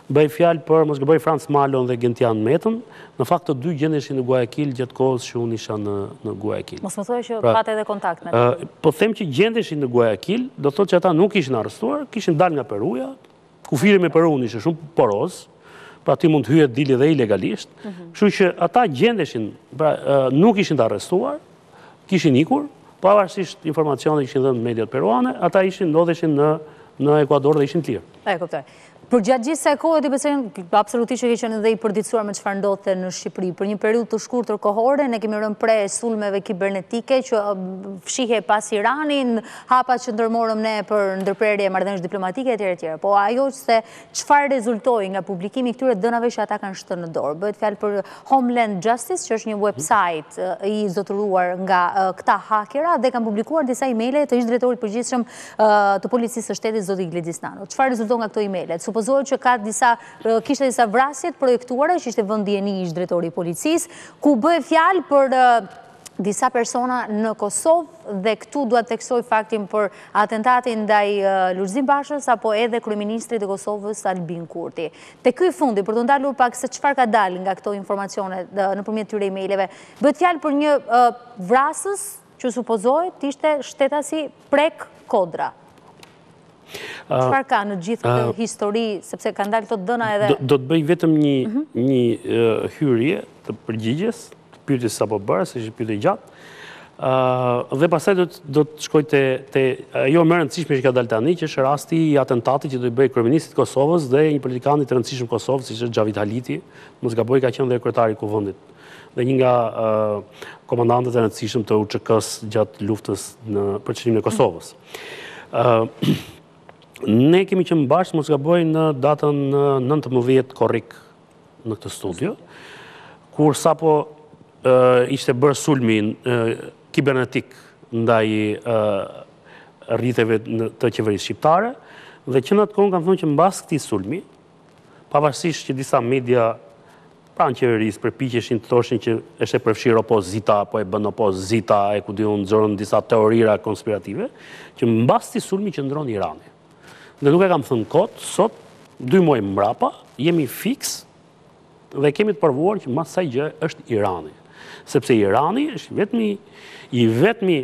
bëj fjalë për mos gëboj Franz Malon dhe Gentian Metën, në fakt të dy gjendeshin në Guayaquil gjatë kohës që unë isha në Guayaquil. Mos më thuaj që patë edhe kontakt me të. Po them që gjendeshin në Guayaquil, do të thotë që ata nuk ishin arrestuar, kishin dalë nga Peruja, kufiri me Perun ishte shumë poroz, pra ti mund të hyet dili dhe ilegalisht, kështu që ata gjendeshin, pra nuk ishin të arrestuar, kishin ikur, pavarësisht informacionet që ishin dhënë mediat peruane, ata ndodheshin në Ekuador dhe ishin të lirë. E kuptoj. Për gjatë gjithë kësaj kohe, ti besoj absolutisht që ke qenë edhe i përditësuar me çfarë ndodhte në Shqipëri. Për një periudhë të shkurtër kohore, ne kemi rënë pre sulmeve kibernetike që fshihej pas Iranin, hapat që ndërmorëm ne për ndërprerje marrëdhënies diplomatike etj. Po ajo se çfarë rezultoi nga publikimi i këtyre dënave që ata kanë shënë në dorë. Bëhet fjalë për Homeland Justice, që është një website i zotëruar nga këta hakera dhe kanë publikuar disa emaile të ish-drejtorit përgjithshëm të policisë së shtetit zoti Gledisnano. Çfarë rezulton nga këto emaile? Supozohet që kishte disa vrasjet projektuare, që ishte vend dieni i ish-drejtori i policisë, ku bëhet fjalë për disa persona në Kosovë dhe këtu dua të theksoj faktin për atentatin ndaj Lulzim Bashës apo edhe kryeministrit të Kosovës Albin Kurti. Te ky fundi, për të ndalur pak se çfarë ka dalë nga këto informacione nëpërmjet këtyre emaileve, bëhet fjalë për një vrasës që supozohet ishte shtetasi Prek Kodra. Çfarë ka në gjithë këtë histori, sepse kanë dalë këto dëna edhe... Do të bëj vetëm një hyrje të përgjigjes, të pyetjes sapo bërë, se është pyetje gjatë, dhe pastaj do të shkoj te ajo më e rëndësishme që ka dalë tani, që është rasti i atentatit që do i bëj kryeministit të Kosovës dhe një politikanit të rëndësishëm Kosovës, si është Xhavit Haliti, mos gaboj ka qenë dhe kryetari i kuvendit, dhe një nga komandantët e rëndësishëm të UÇK-s gjatë luftës për çlimin e Kosovës. Ne kemi qenë bashkë, mos gaboj, në datën 19 korrik në këtë studio, kur sapo ishte bërë sulmi kibernetik ndaj rritjeve të qeverisë shqiptare, dhe që në atë kohë kanë thonë që mbas këtij sulmi, pavarësisht që disa media pranë qeverisë përpiqeshin të thoshin që është e përfshirë opozita, apo e bën opozita, e ku diun nxorën disa teorira konspirative, që mbas këtij sulmi qëndron Irani. Dhe nuk e kam thënë kot, sot, 2 muaj mbrapa, jemi fiks dhe kemi të provuar që mas saj gjë është Irani. Sepse Irani është vetmi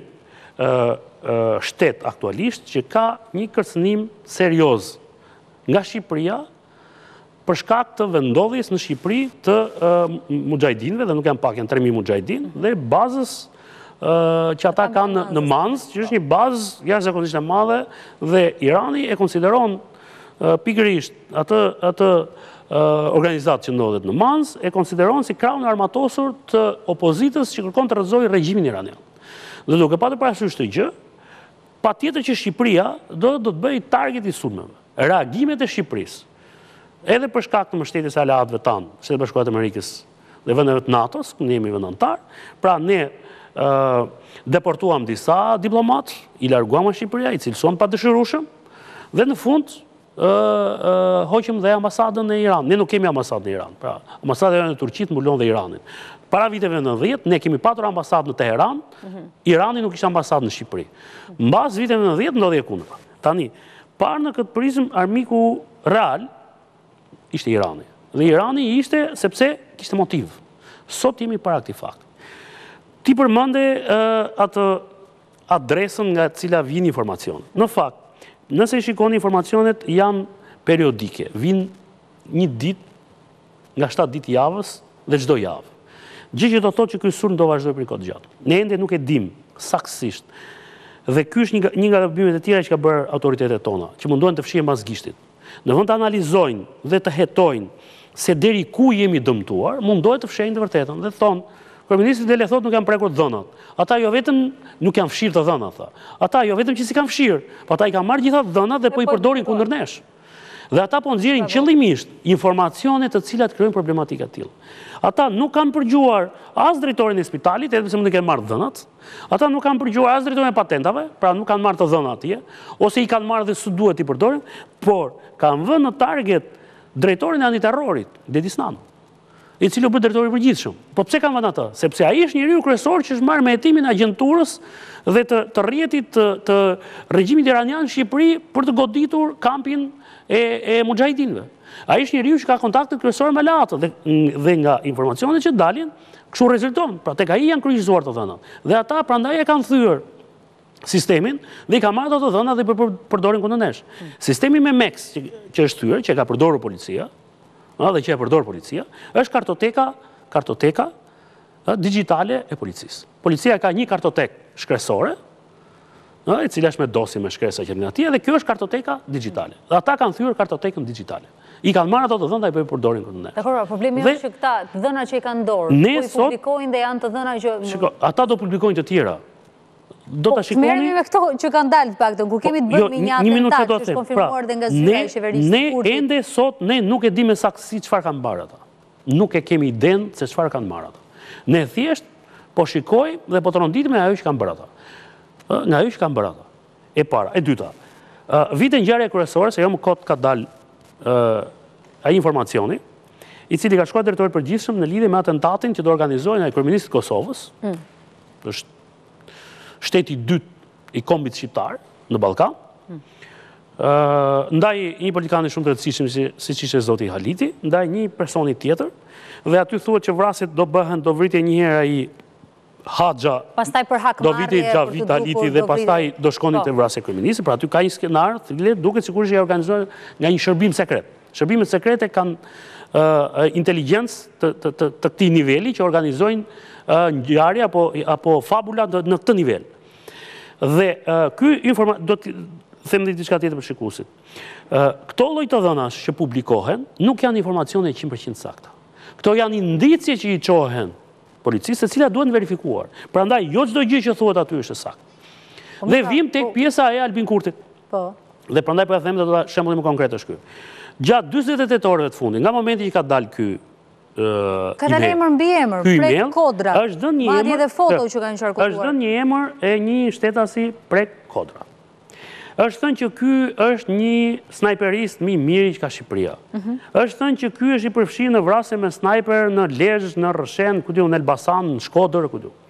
shtet aktualisht që ka një kërcënim serioz nga Shqipëria për shkak të vendodhjes në Shqipëri të mujahidinëve, dhe nuk janë pak, janë 3.000 mujahidin, dhe bazës që ata kanë në Manz, që është një bazë jashtëzakonisht e madhe, dhe Irani e konsideron pikërisht atë organizatë që ndodhet në Manz, e konsideron si krahun armatosur të opozitës që kërkon të rrëzojë regjimin iranian. Dhe duke patur parasysh këtë gjë, patjetër që Shqipëria do të bëjë target i sulmeve. Reagimet e Shqipërisë, edhe për shkak të mbështetjes së aleatëve tanë, Shtetet Bashkuara të Amerikës dhe vendeve të NATO-s, ku ne jemi vend antar, pra ne deportuam disa diplomat, i larguam nga Shqipëria, i cilësuam pa dëshirueshëm, dhe në fund hoqëm dhe ambasadën e Iran. Ne nuk kemi ambasadën e Iran, pra ambasada e Turqit mbulon dhe Iranin. Para viteve 90, ne kemi patur ambasadë në Teheran, Irani nuk ishte ambasadë në Shqipëri. Mbas viteve 90 ndodhi e kundërta. Tani, parë në këtë prizëm, armiku real ishte Irani. Dhe Irani ishte sepse kishte motiv. Sot jemi para këtij fakti. Ti përmende atë adresën nga cila vijnë informacion. Në fakt, nëse shikoni informacionet janë periodike, vijnë një ditë nga 7 ditë javës dhe çdo javë. Gjë që do thotë që ky sulm do vazhdojë për kohë gjatë. Ne ende nuk e dim saktësisht. Dhe ky është një nga gabimet e tjera që ka bërë autoritetet tona, që mundohen të fshihen mbas gishtit. Në vend të analizojnë dhe të hetojnë se deri ku jemi dëmtuar, mundohet të fshehin të vërtetën dhe thonë kryeministri Dele thotë nuk janë prekur dhënat. Ata jo vetëm nuk janë fshirë të dhënat, ata jo vetëm që si kanë fshirë, po ata i kanë marrë gjitha dhënat dhe po i përdorin kundër nesh. Dhe ata po nxjerrin qëllimisht informacione të cilat krijojnë problematika të tillë. Ata nuk kanë përgjuar as drejtorin e spitalit, edhe pse mund të kenë marrë dhënat. Ata nuk kanë përgjuar as drejtorin e patentave, pra nuk kanë marrë të dhënat atje, ose i kanë marrë dhe s'u duhet i përdorin, por kanë vënë në target drejtorin e antiterrorit, Gledisnano. i cili u bë drejtori i përgjithshëm. Po pse kanë vënë atë? Sepse ai është njeriu kryesor që është marrë me hetimin e agjenturës dhe të rrjetit të regjimit iranian në Shqipëri për të goditur kampin e mujahidinëve. Ai është njeriu që ka kontakte kryesore me Latë dhe nga informacionet që dalin, kështu rezulton. Pra tek ai janë kryqëzuar të dhënat. Dhe ata prandaj e kanë thyer sistemin dhe i ka marrë ato dhëna dhe përdorin kundër nesh. Sistemi me MEX që është thyer, që ka përdorur policia, dhe që e përdor policia, është kartoteka digitale e policisë. Policia ka një kartotek shkresore, e cila është me dosi me shkresa që në atje, dhe kjo është kartoteka digitale. Dhe ata kanë thyer kartotekën digitale. I kanë marrë ato të dhëna dhe i përdorin kundër nesh. Dakor, problemi është që këta dhëna që i kanë dorë, po i publikojnë dhe janë të dhëna që... Shiko, ata do publikojnë të tjera. Do të shikoni... Merremi me këto që kanë dalë të paktën, kur kemi të bërë me një atentat që është konfirmuar dhe nga zyra e qeverisë. Ne ende sot ne nuk e di me saktësi çfarë kanë marrë ata. Nuk e kemi idenë se çfarë kanë marrë ata. Ne thjesht po shikojmë dhe po tronditim me ajo që kanë bërë ata. Nga ajo që kanë bërë ata. E para, e dyta. Vite ngjarje kryesore, se jo më kot ka dalë ai informacioni, i cili ka shkuar drejtori i përgjithshëm në lidhje me atentatin që do organizojnë ai kryeministit Kosovës. Është shteti i dytë i kombit shqiptar në Ballkan. Ndaj një politikani shumë të rëndësishëm siç ishte zoti Haliti, ndaj një personi tjetër, dhe aty thuhet që vrasjet do vritej një herë ai Haxha, pastaj për hakmarrje, do vitej Xhavit Haliti dhe pastaj do shkonin te vrasja e kryeministit, pra aty ka një skenar, duket sikur që organizohen nga një shërbim sekret. Shërbimet sekrete kanë inteligjencë të këtij niveli që organizojnë ngjarje apo fabula në këtë nivel. Dhe ky do të them diçka tjetër për shikuesit. Këto lloj të dhënash që publikohen nuk janë informacione 100% sakta. Këto janë indicje që i çohen policisë, të cilat duhen verifikuar. Prandaj jo çdo gjë që thuhet aty është saktë. Dhe vim tek pjesa e Albin Kurtit. Po. Dhe prandaj po e them dhe shembulli më konkret është ky. Gjatë 48 orëve të fundit, nga momenti që ka dalë ky ka dalë emër mbi emër, Prek Kodra. Madje edhe foto që kanë qarkullur. Është dhënë një emër e një shtetasi Prek Kodra. Është thënë që ky është një snajperist më i miri që ka Shqipëria. Është thënë që ky është i përfshirë në vrasje me snajper në Lezhë, në Rrëshen, ku diu, në Elbasan, në Shkodër, ku diu.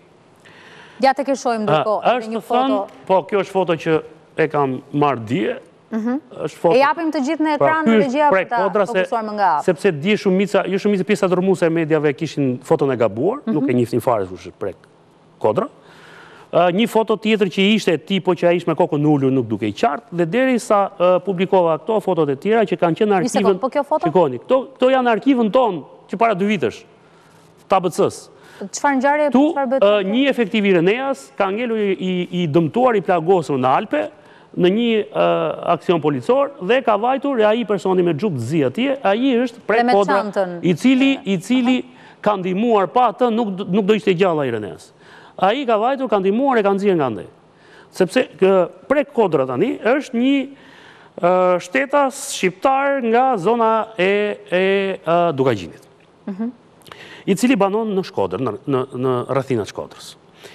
Ja të shohim ndërkohë edhe një foto. Po, kjo është foto që e kam marrë dje. E japim të gjithë në ekran në regjia për ta fokusuar më nga afër. Sepse di shumica pjesa dërmuese e mediave kishin foton e gabuar, nuk e njihnin fare kush është Prek Kodra. Një foto tjetër që ishte ti, po që ai ishte me kokën ulur, nuk duke i qartë, dhe derisa publikova këto fotot e tjera që kanë qenë në arkivën. Po kjo foto? Shikoni, këto janë arkivën tonë që para 2 vitesh, të ABC-s. Çfarë ngjarje po çfarë bëhet? Tu një efektiv i Reneas ka ngelur i dëmtuar, i plagosur në Alpe, në një aksion policor, dhe ka vajtur e ai personi me xhuk zi atje, ai është Prek Kodra, i cili ka ndihmuar, pa atë nuk do ishte gjallë ai Reneas. Ai ka vajtur, ka ndihmuar e ka nxjerrë nga ndej. Sepse Prek Kodra tani është një shtetas shqiptar nga zona e Dukagjinit, i cili banon në Shkodër, në rrethinat Shkodrës.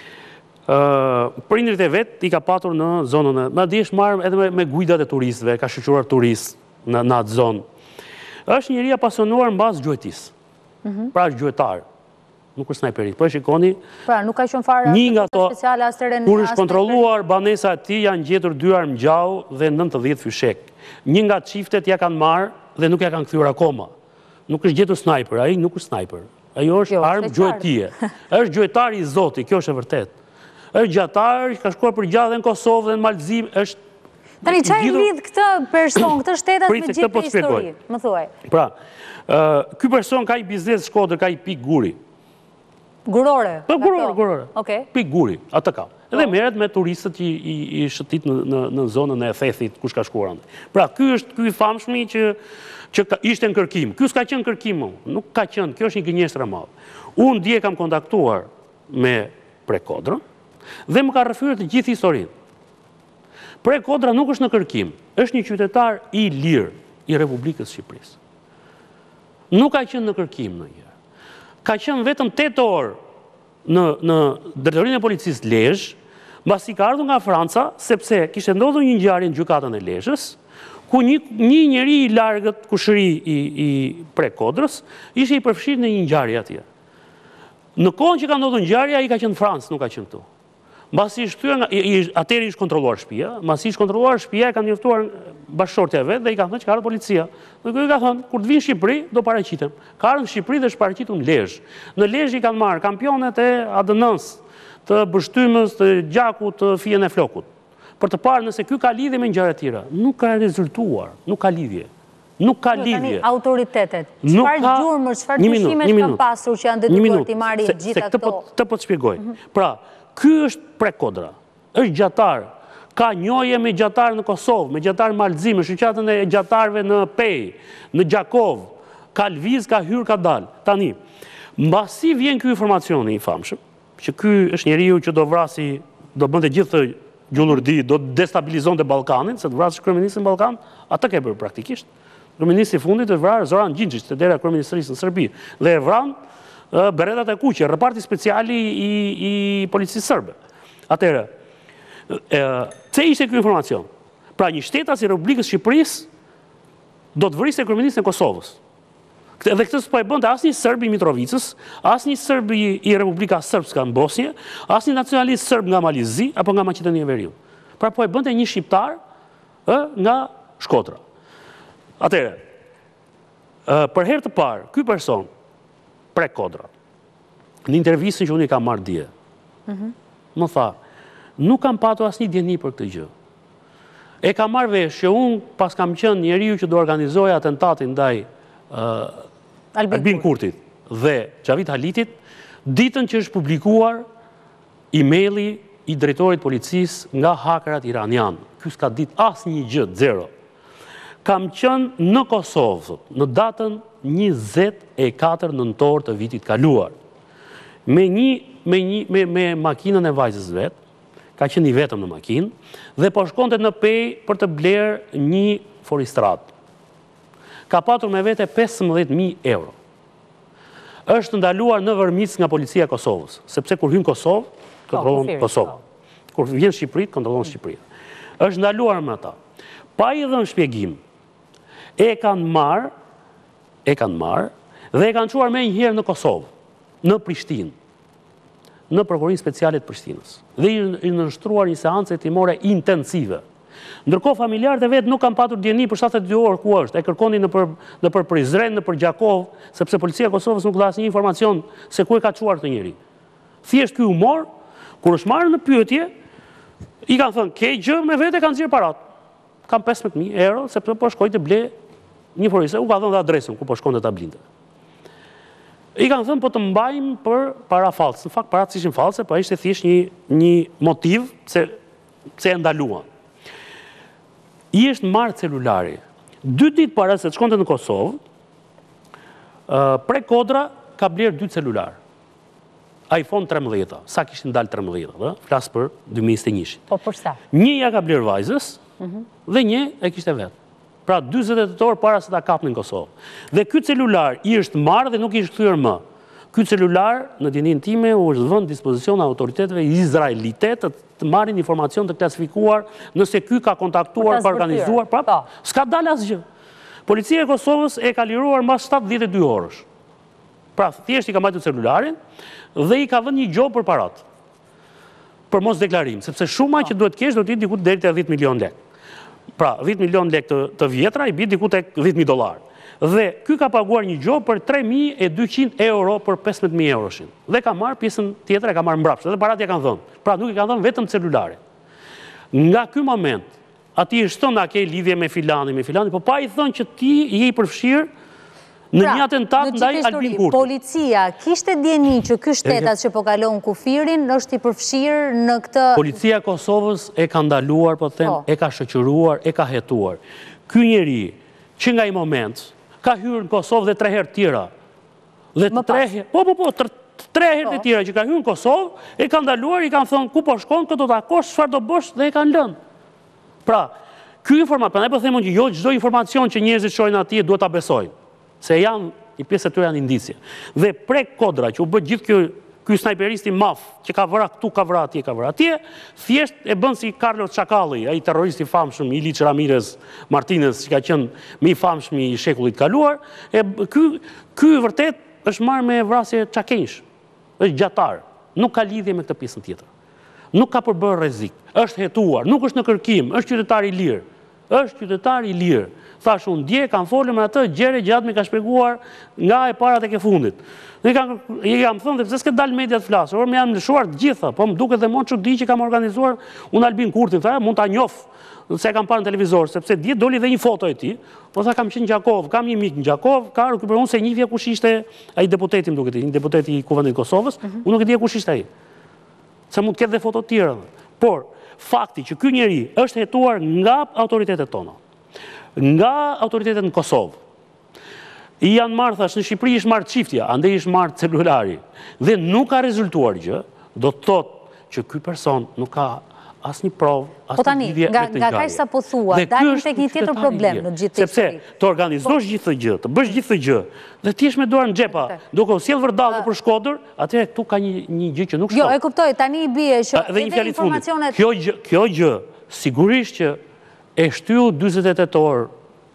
Prindrit e vet i ka patur në zonën e... Ma di është marrë edhe me gujdat e turistëve, ka shoqëruar turistë në atë zonë. Është njëri apasionuar mbas gjuetisë. Pra është gjuetar. Nuk është snajperit. Po e shikoni... Pra nuk ka qenë fare speciale as terren. Kur është kontrolluar banesa e tij, janë gjetur 2 armë gjau dhe 90 fyshek. Një nga çiftet ja kanë marrë dhe nuk ja kanë kthyer akoma. Nuk është gjetur snajper, ai nuk është snajper. Ajo është armë gjuetie. Është gjuetar i Zotit, kjo është e vërtetë. Është gjatar, ka shkuar për gjatë dhe në Kosovë dhe në Malzim, është... Tani, çfarë lidh këtë person, këtë shtetas me gjithë këtë histori? Më thuaj. Pra, ky person ka i biznes Shkodër, ka i pik guri. Gurore? Po, gurore. Pik guri, atë ka. Edhe merret me turistët që i shëtit në zonën e Thethit, kush ka shkuar ande. Pra, ky është ky i famshmi që ishte në kërkim. Ky s'ka qenë kërkim, nuk ka qenë, kjo është një gënjeshtër e madhe. Unë dje kam kontaktuar me Prek Kodrën, dhe më ka rrëfyer të gjithë historinë. Prek Kodra nuk është në kërkim, është një qytetar i lirë i Republikës Shqipërisë. Nuk ka qenë në kërkim në njërë. Ka qenë vetëm 8 orë në drejtorinë e policisë Lezhë, mbasi ka ardhur nga Franca, sepse kishte ndodhur një ngjarje në gjykatën e Lezhës, ku një njeri i largët kushëri i Prek Kodrës ishte i përfshirë në një ngjarje atje. Në kohën që ka ndodhur ngjarja, ai ka qenë në Francë, nuk ka qenë këtu. Mbasi atëherë ishte kontrolluar shtëpia, mbasi ishte kontrolluar shtëpia, e kanë njoftuar bashkëshortja e vet dhe i kanë thënë që ka ardhur policia. Dhe ky ka thënë, kur të vinë në Shqipëri, do paraqitem. Ka ardhur në Shqipëri dhe është paraqitur në Lezhë. Në Lezhë i kanë marrë kampionet e ADN-s, të bështymës, të gjakut, të fijen e flokut. Për të parë nëse ky ka lidhje me ngjarje të tjera. Nuk ka rezultuar, nuk ka lidhje. Nuk ka lidhje. Autoritetet, çfarë gjurmësh, çfarë dyshimesh kanë pasur që janë detyruar të marrin gjitha këto? Të po të shpjegoj. Pra, ky është Prek Kodra. Është gjatar. Ka njohje me gjatar në Kosovë, me gjatar në Malzi, me shoqatën e gjatarëve në Pej, në Gjakov. Ka lviz, ka hyr, ka dal. Tani, mbasi vjen ky informacioni i famshëm, që ky është njeriu që do vrasi, do bënte gjithë gjullurdi, do destabilizonte Ballkanin, se të vrasësh kryeministin në Ballkan, atë ke bërë praktikisht. Kryeministri i fundit e vrarë Zoran Gjinxhić te dera e kryeministrisë në Serbi dhe e vran beretat e kuqe, reparti speciali i policisë serbe. Atëherë, pse ishte ky informacion? Pra një shtetas i Republikës Shqipërisë do të vriste kryeministin e Kosovës. Dhe këtë s'po e bënte asnjë serb i Mitrovicës, asnjë serb i Republika Srpska në Bosnjë, asnjë nacionalist serb nga Malizi apo nga Maqedonia e Veriut. Pra po e bënte një shqiptar nga Shkodra. Atëherë, për herë të parë, ky person, Prek Kodra, në intervistën që unë i kam marrë dje, më tha, nuk kam patur asnjë djeni për këtë gjë. E kam marrë vesh që unë pas kam qenë njeriu që do organizoja atentatin ndaj Albin Kurtit dhe Xhavit Halitit, ditën që është publikuar emaili i drejtorit policisë nga hakerat iranian. Ky s'ka ditë asnjë gjë, zero. Kam qenë në Kosovë, në datën 24 nëntor të vitit kaluar, me makinën e vajzës vetë, ka qenë i vetëm në makinë, dhe po shkonte në Pej për të blerë një foristrat. Ka patur me vete 15.000 euro. Është ndaluar në vërmitës nga policia e Kosovës, sepse kur hyn Kosovë, kontrollon Kosovë. Kur vjen Shqipëri, kontrollon Shqipëri. Është ndaluar me ata. Pa i dhënë shpjegim, e kanë marrë dhe e kanë çuar më njëherë në Kosovë, në Prishtinë, në Prokurorinë Speciale të Prishtinës. Dhe i nënshtruar një seancë hetimore intensive. Ndërkohë familjarët e vet nuk kanë patur dieni për 72 orë ku është. E kërkonin nëpër Prizren, nëpër Gjakov, sepse policia e Kosovës nuk dha asnjë informacion se ku e ka çuar këtë njerëz. Thjesht ky humor, kur është marrë në pyetje, i kanë thënë, "Ke gjë me vete, kanë nxjerr parat. Kam 15.000 euro sepse po shkoj të ble një foriste." U ka dhënë adresën ku po shkonte ta blinte. I kanë thënë po të mbajmë për para false. Në fakt parat ishin false, po ishte thjesht një motiv pse e ndaluan. I është marrë celulari. 2 ditë para se të shkonte në Kosovë, Prek Kodra ka blerë 2 celular. iPhone 13, sa kishin dalë 13, flas për 2021. Po për sa? Një ja ka blerë vajzës dhe një e kishte vetë. Pra 48 orë para se ta kapnin në Kosovë. Dhe ky celular i është marrë dhe nuk i është kthyer më. Ky celular në dieninë time u është vënë në dispozicion autoriteteve izraelite të marrin informacion të klasifikuar nëse ky ka kontaktuar, ka organizuar, pra s'ka dalë asgjë. Policia e Kosovës e ka liruar mbas 72 orësh. Pra thjesht i ka mbajtur celularin dhe i ka vënë një gjop për parat. Për mos deklarim, sepse shuma që duhet kesh do të jetë diku deri te 10 milion lekë. Pra 10 milion lekë të vjetra i bie diku tek 10.000 dollar. Dhe ky ka paguar një gjop për 3.200 euro për 15.000 euroshin. Dhe ka marrë pjesën tjetër, e ka marrë mbrapsht, dhe parat ja kanë dhënë. Pra nuk i kanë dhënë vetëm celularin. Nga ky moment, ati është thënë a ke lidhje me filani, po pa i thënë që ti je i përfshirë në një atentat ndaj Albin Kurti. Policia kishte dieni që ky shtetas që po kalon kufirin është i përfshirë në këtë... Policia e Kosovës e ka ndaluar, po them, e ka shoqëruar, e ka hetuar. Ky njeri që nga i moment ka hyrë në Kosovë dhe 3 herë tjera. Dhe 3 herë të tjera që ka hyrë në Kosovë, e ka ndaluar, i kanë thënë ku po shkon, këtë do të akosh, çfarë do bësh dhe e kanë lënë. Pra, ky informacion, prandaj po them që jo çdo informacion që njerëzit shohin atje duhet ta besojnë, se janë i pjesë e tyre janë indicje. Dhe Prek Kodra që u bë gjithë ky snajperisti maf, që ka vëra këtu, ka vëra atje, ka vëra atje, thjesht e bën si Carlos Chakalli, ai terroristi famshëm, Iliç Ramirez Martinez, që ka qenë më i famshëm i shekullit kaluar, ky vërtet është marrë me vrasje çakenjsh, është gjatar, nuk ka lidhje me këtë pjesën tjetër. Nuk ka përbërë rrezik, është hetuar, nuk është në kërkim, është qytetar i lirë. Është qytetar i lirë. Thash unë dje kam folur me atë gjere gjatë me ka shpjeguar nga e para tek e fundit. Dhe i kam thënë dhe pse s'ke dalë media të flasë, or më janë lëshuar të gjitha, po më duket dhe mon çudi që kam organizuar unë Albin Kurtin, tha, mund ta njoh se kam parë në televizor, sepse dje doli dhe një foto e tij, po tha kam qenë në Gjakov, kam një mik në Gjakov, ka për unë se njihje kush ishte ai deputeti, më duket, një deputeti i Kuvendit të Kosovës, unë nuk e di kush ishte ai. Se mund të ketë dhe foto të tjera. Por fakti që ky njeri është hetuar nga autoritetet tona, nga autoritetet në Kosovë, i janë marrë, thash, në Shqipëri ishë marrë çiftja, andej ishë marrë celulari, dhe nuk ka rezultuar gjë, do të thotë që ky person nuk ka asnjë provë, asnjë lidhje me këtë ngjarje. Nga kaq sa po thua, dalim tek një tjetër problem në gjithë këtë histori. Sepse të organizosh gjithë këtë gjë, të bësh gjithë këtë gjë, dhe ti je me dorën në xhepa, duke u sjell vërdallë për Shkodër, atëherë këtu ka një gjë që nuk shkon. Jo, e kuptoj, tani i bie që edhe informacionet. Kjo gjë sigurisht që e shtyu 48 tetor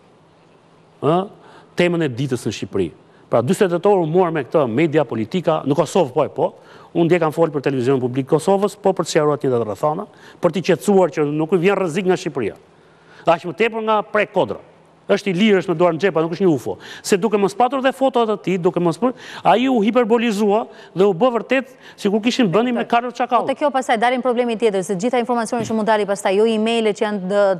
temën e ditës në Shqipëri. Pra 48 tetor u mor me këtë media politika në Kosovë po. Unë dje kam folë për televizionin publik Kosovës, po për të sqaruar të njëjtat rrethana, për t'i qetësuar që nuk i vjen rrezik nga Shqipëria. Aq më tepër nga prek Kodra. Është i lirë, është me dorë në xhepa, nuk është një UFO. Se duke mos patur dhe fotot e tij, duke mos ai u hiperbolizua dhe u bë vërtet sikur kishin bënë me Carlos Chakalli. Po te kjo pastaj dalim problemi tjetër, se gjitha informacionet që mund dali pastaj, jo emailë që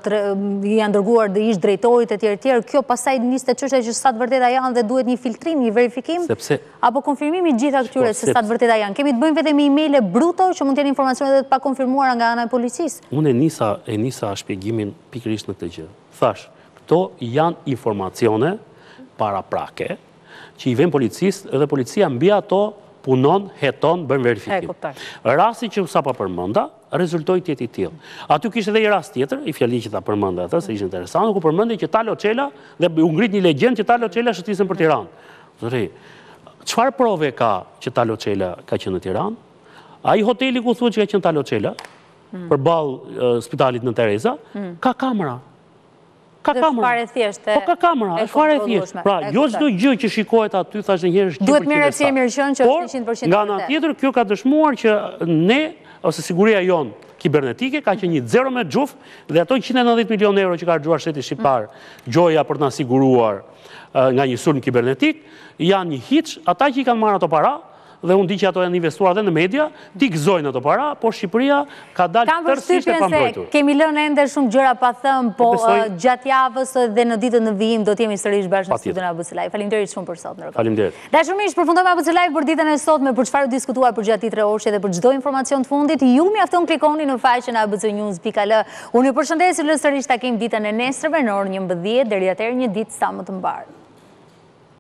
janë dërguar dhe ish drejtorit etj, kjo pastaj niste çështja që sa të vërteta janë dhe duhet një filtrim, një verifikim, apo konfirmimi gjitha këtyre se sa të vërteta janë. Kemi të bëjmë vetëm me emailë bruto që mund të jenë informacione të pakonfirmuara nga ana e policisë. Unë e nisa shpjegimin pikërisht në këtë gjë. Thash, këto janë informacione paraprake që i vjen policisë dhe policia mbi ato punon, heton, bën verifikim. Rasti që sapo përmenda rezultoi të jetë i tillë. Aty kishte edhe një rast tjetër, i fjali që ta përmenda atë, se ishte interesant, ku përmendi që Talo Çela dhe u ngrit një legjendë që Talo Çela shëtisen për Tiranë. Zoti, çfarë prove ka që Talo Çela ka qenë në Tiranë? Ai hoteli ku thuhet që ka qenë Talo Çela, përballë spitalit në Tereza, ka kamera. Ka kamera. Po ka kamera, është fare thjeshtë. Pra, jo çdo gjë që shikohet aty thash një herë është 100%. Duhet mirë si mirë qenë që është 100%. Nga ana tjetër, kjo ka dëshmuar që ne ose siguria jon kibernetike ka qenë një zero me xhuf dhe ato 190 milionë euro që ka harxuar shteti shqiptar Gjoja për të na siguruar nga një sulm kibernetik janë një hiç, ata që i kanë marrë ato para dhe unë di që ato janë investuar dhe në media, ti gëzojnë ato para, por Shqipëria ka dalë tërësisht e pambrojtur. Kemi lënë ende shumë gjëra pa thënë, po gjatë javës dhe në ditën në vijim do të jemi sërish bashkë në studion e ABC Live. Faleminderit shumë për sot. Faleminderit. Dashumish, përfundojmë ABC Live për ditën e sotme për çfarë u diskutuar për gjatë 3 orëshe dhe për çdo informacion të fundit. Ju mjafton klikoni në faqen e abcnews.al. Unë ju përshëndes, sërish takim ditën e nesërme në orën 11 deri atëherë një ditë sa më të mbar.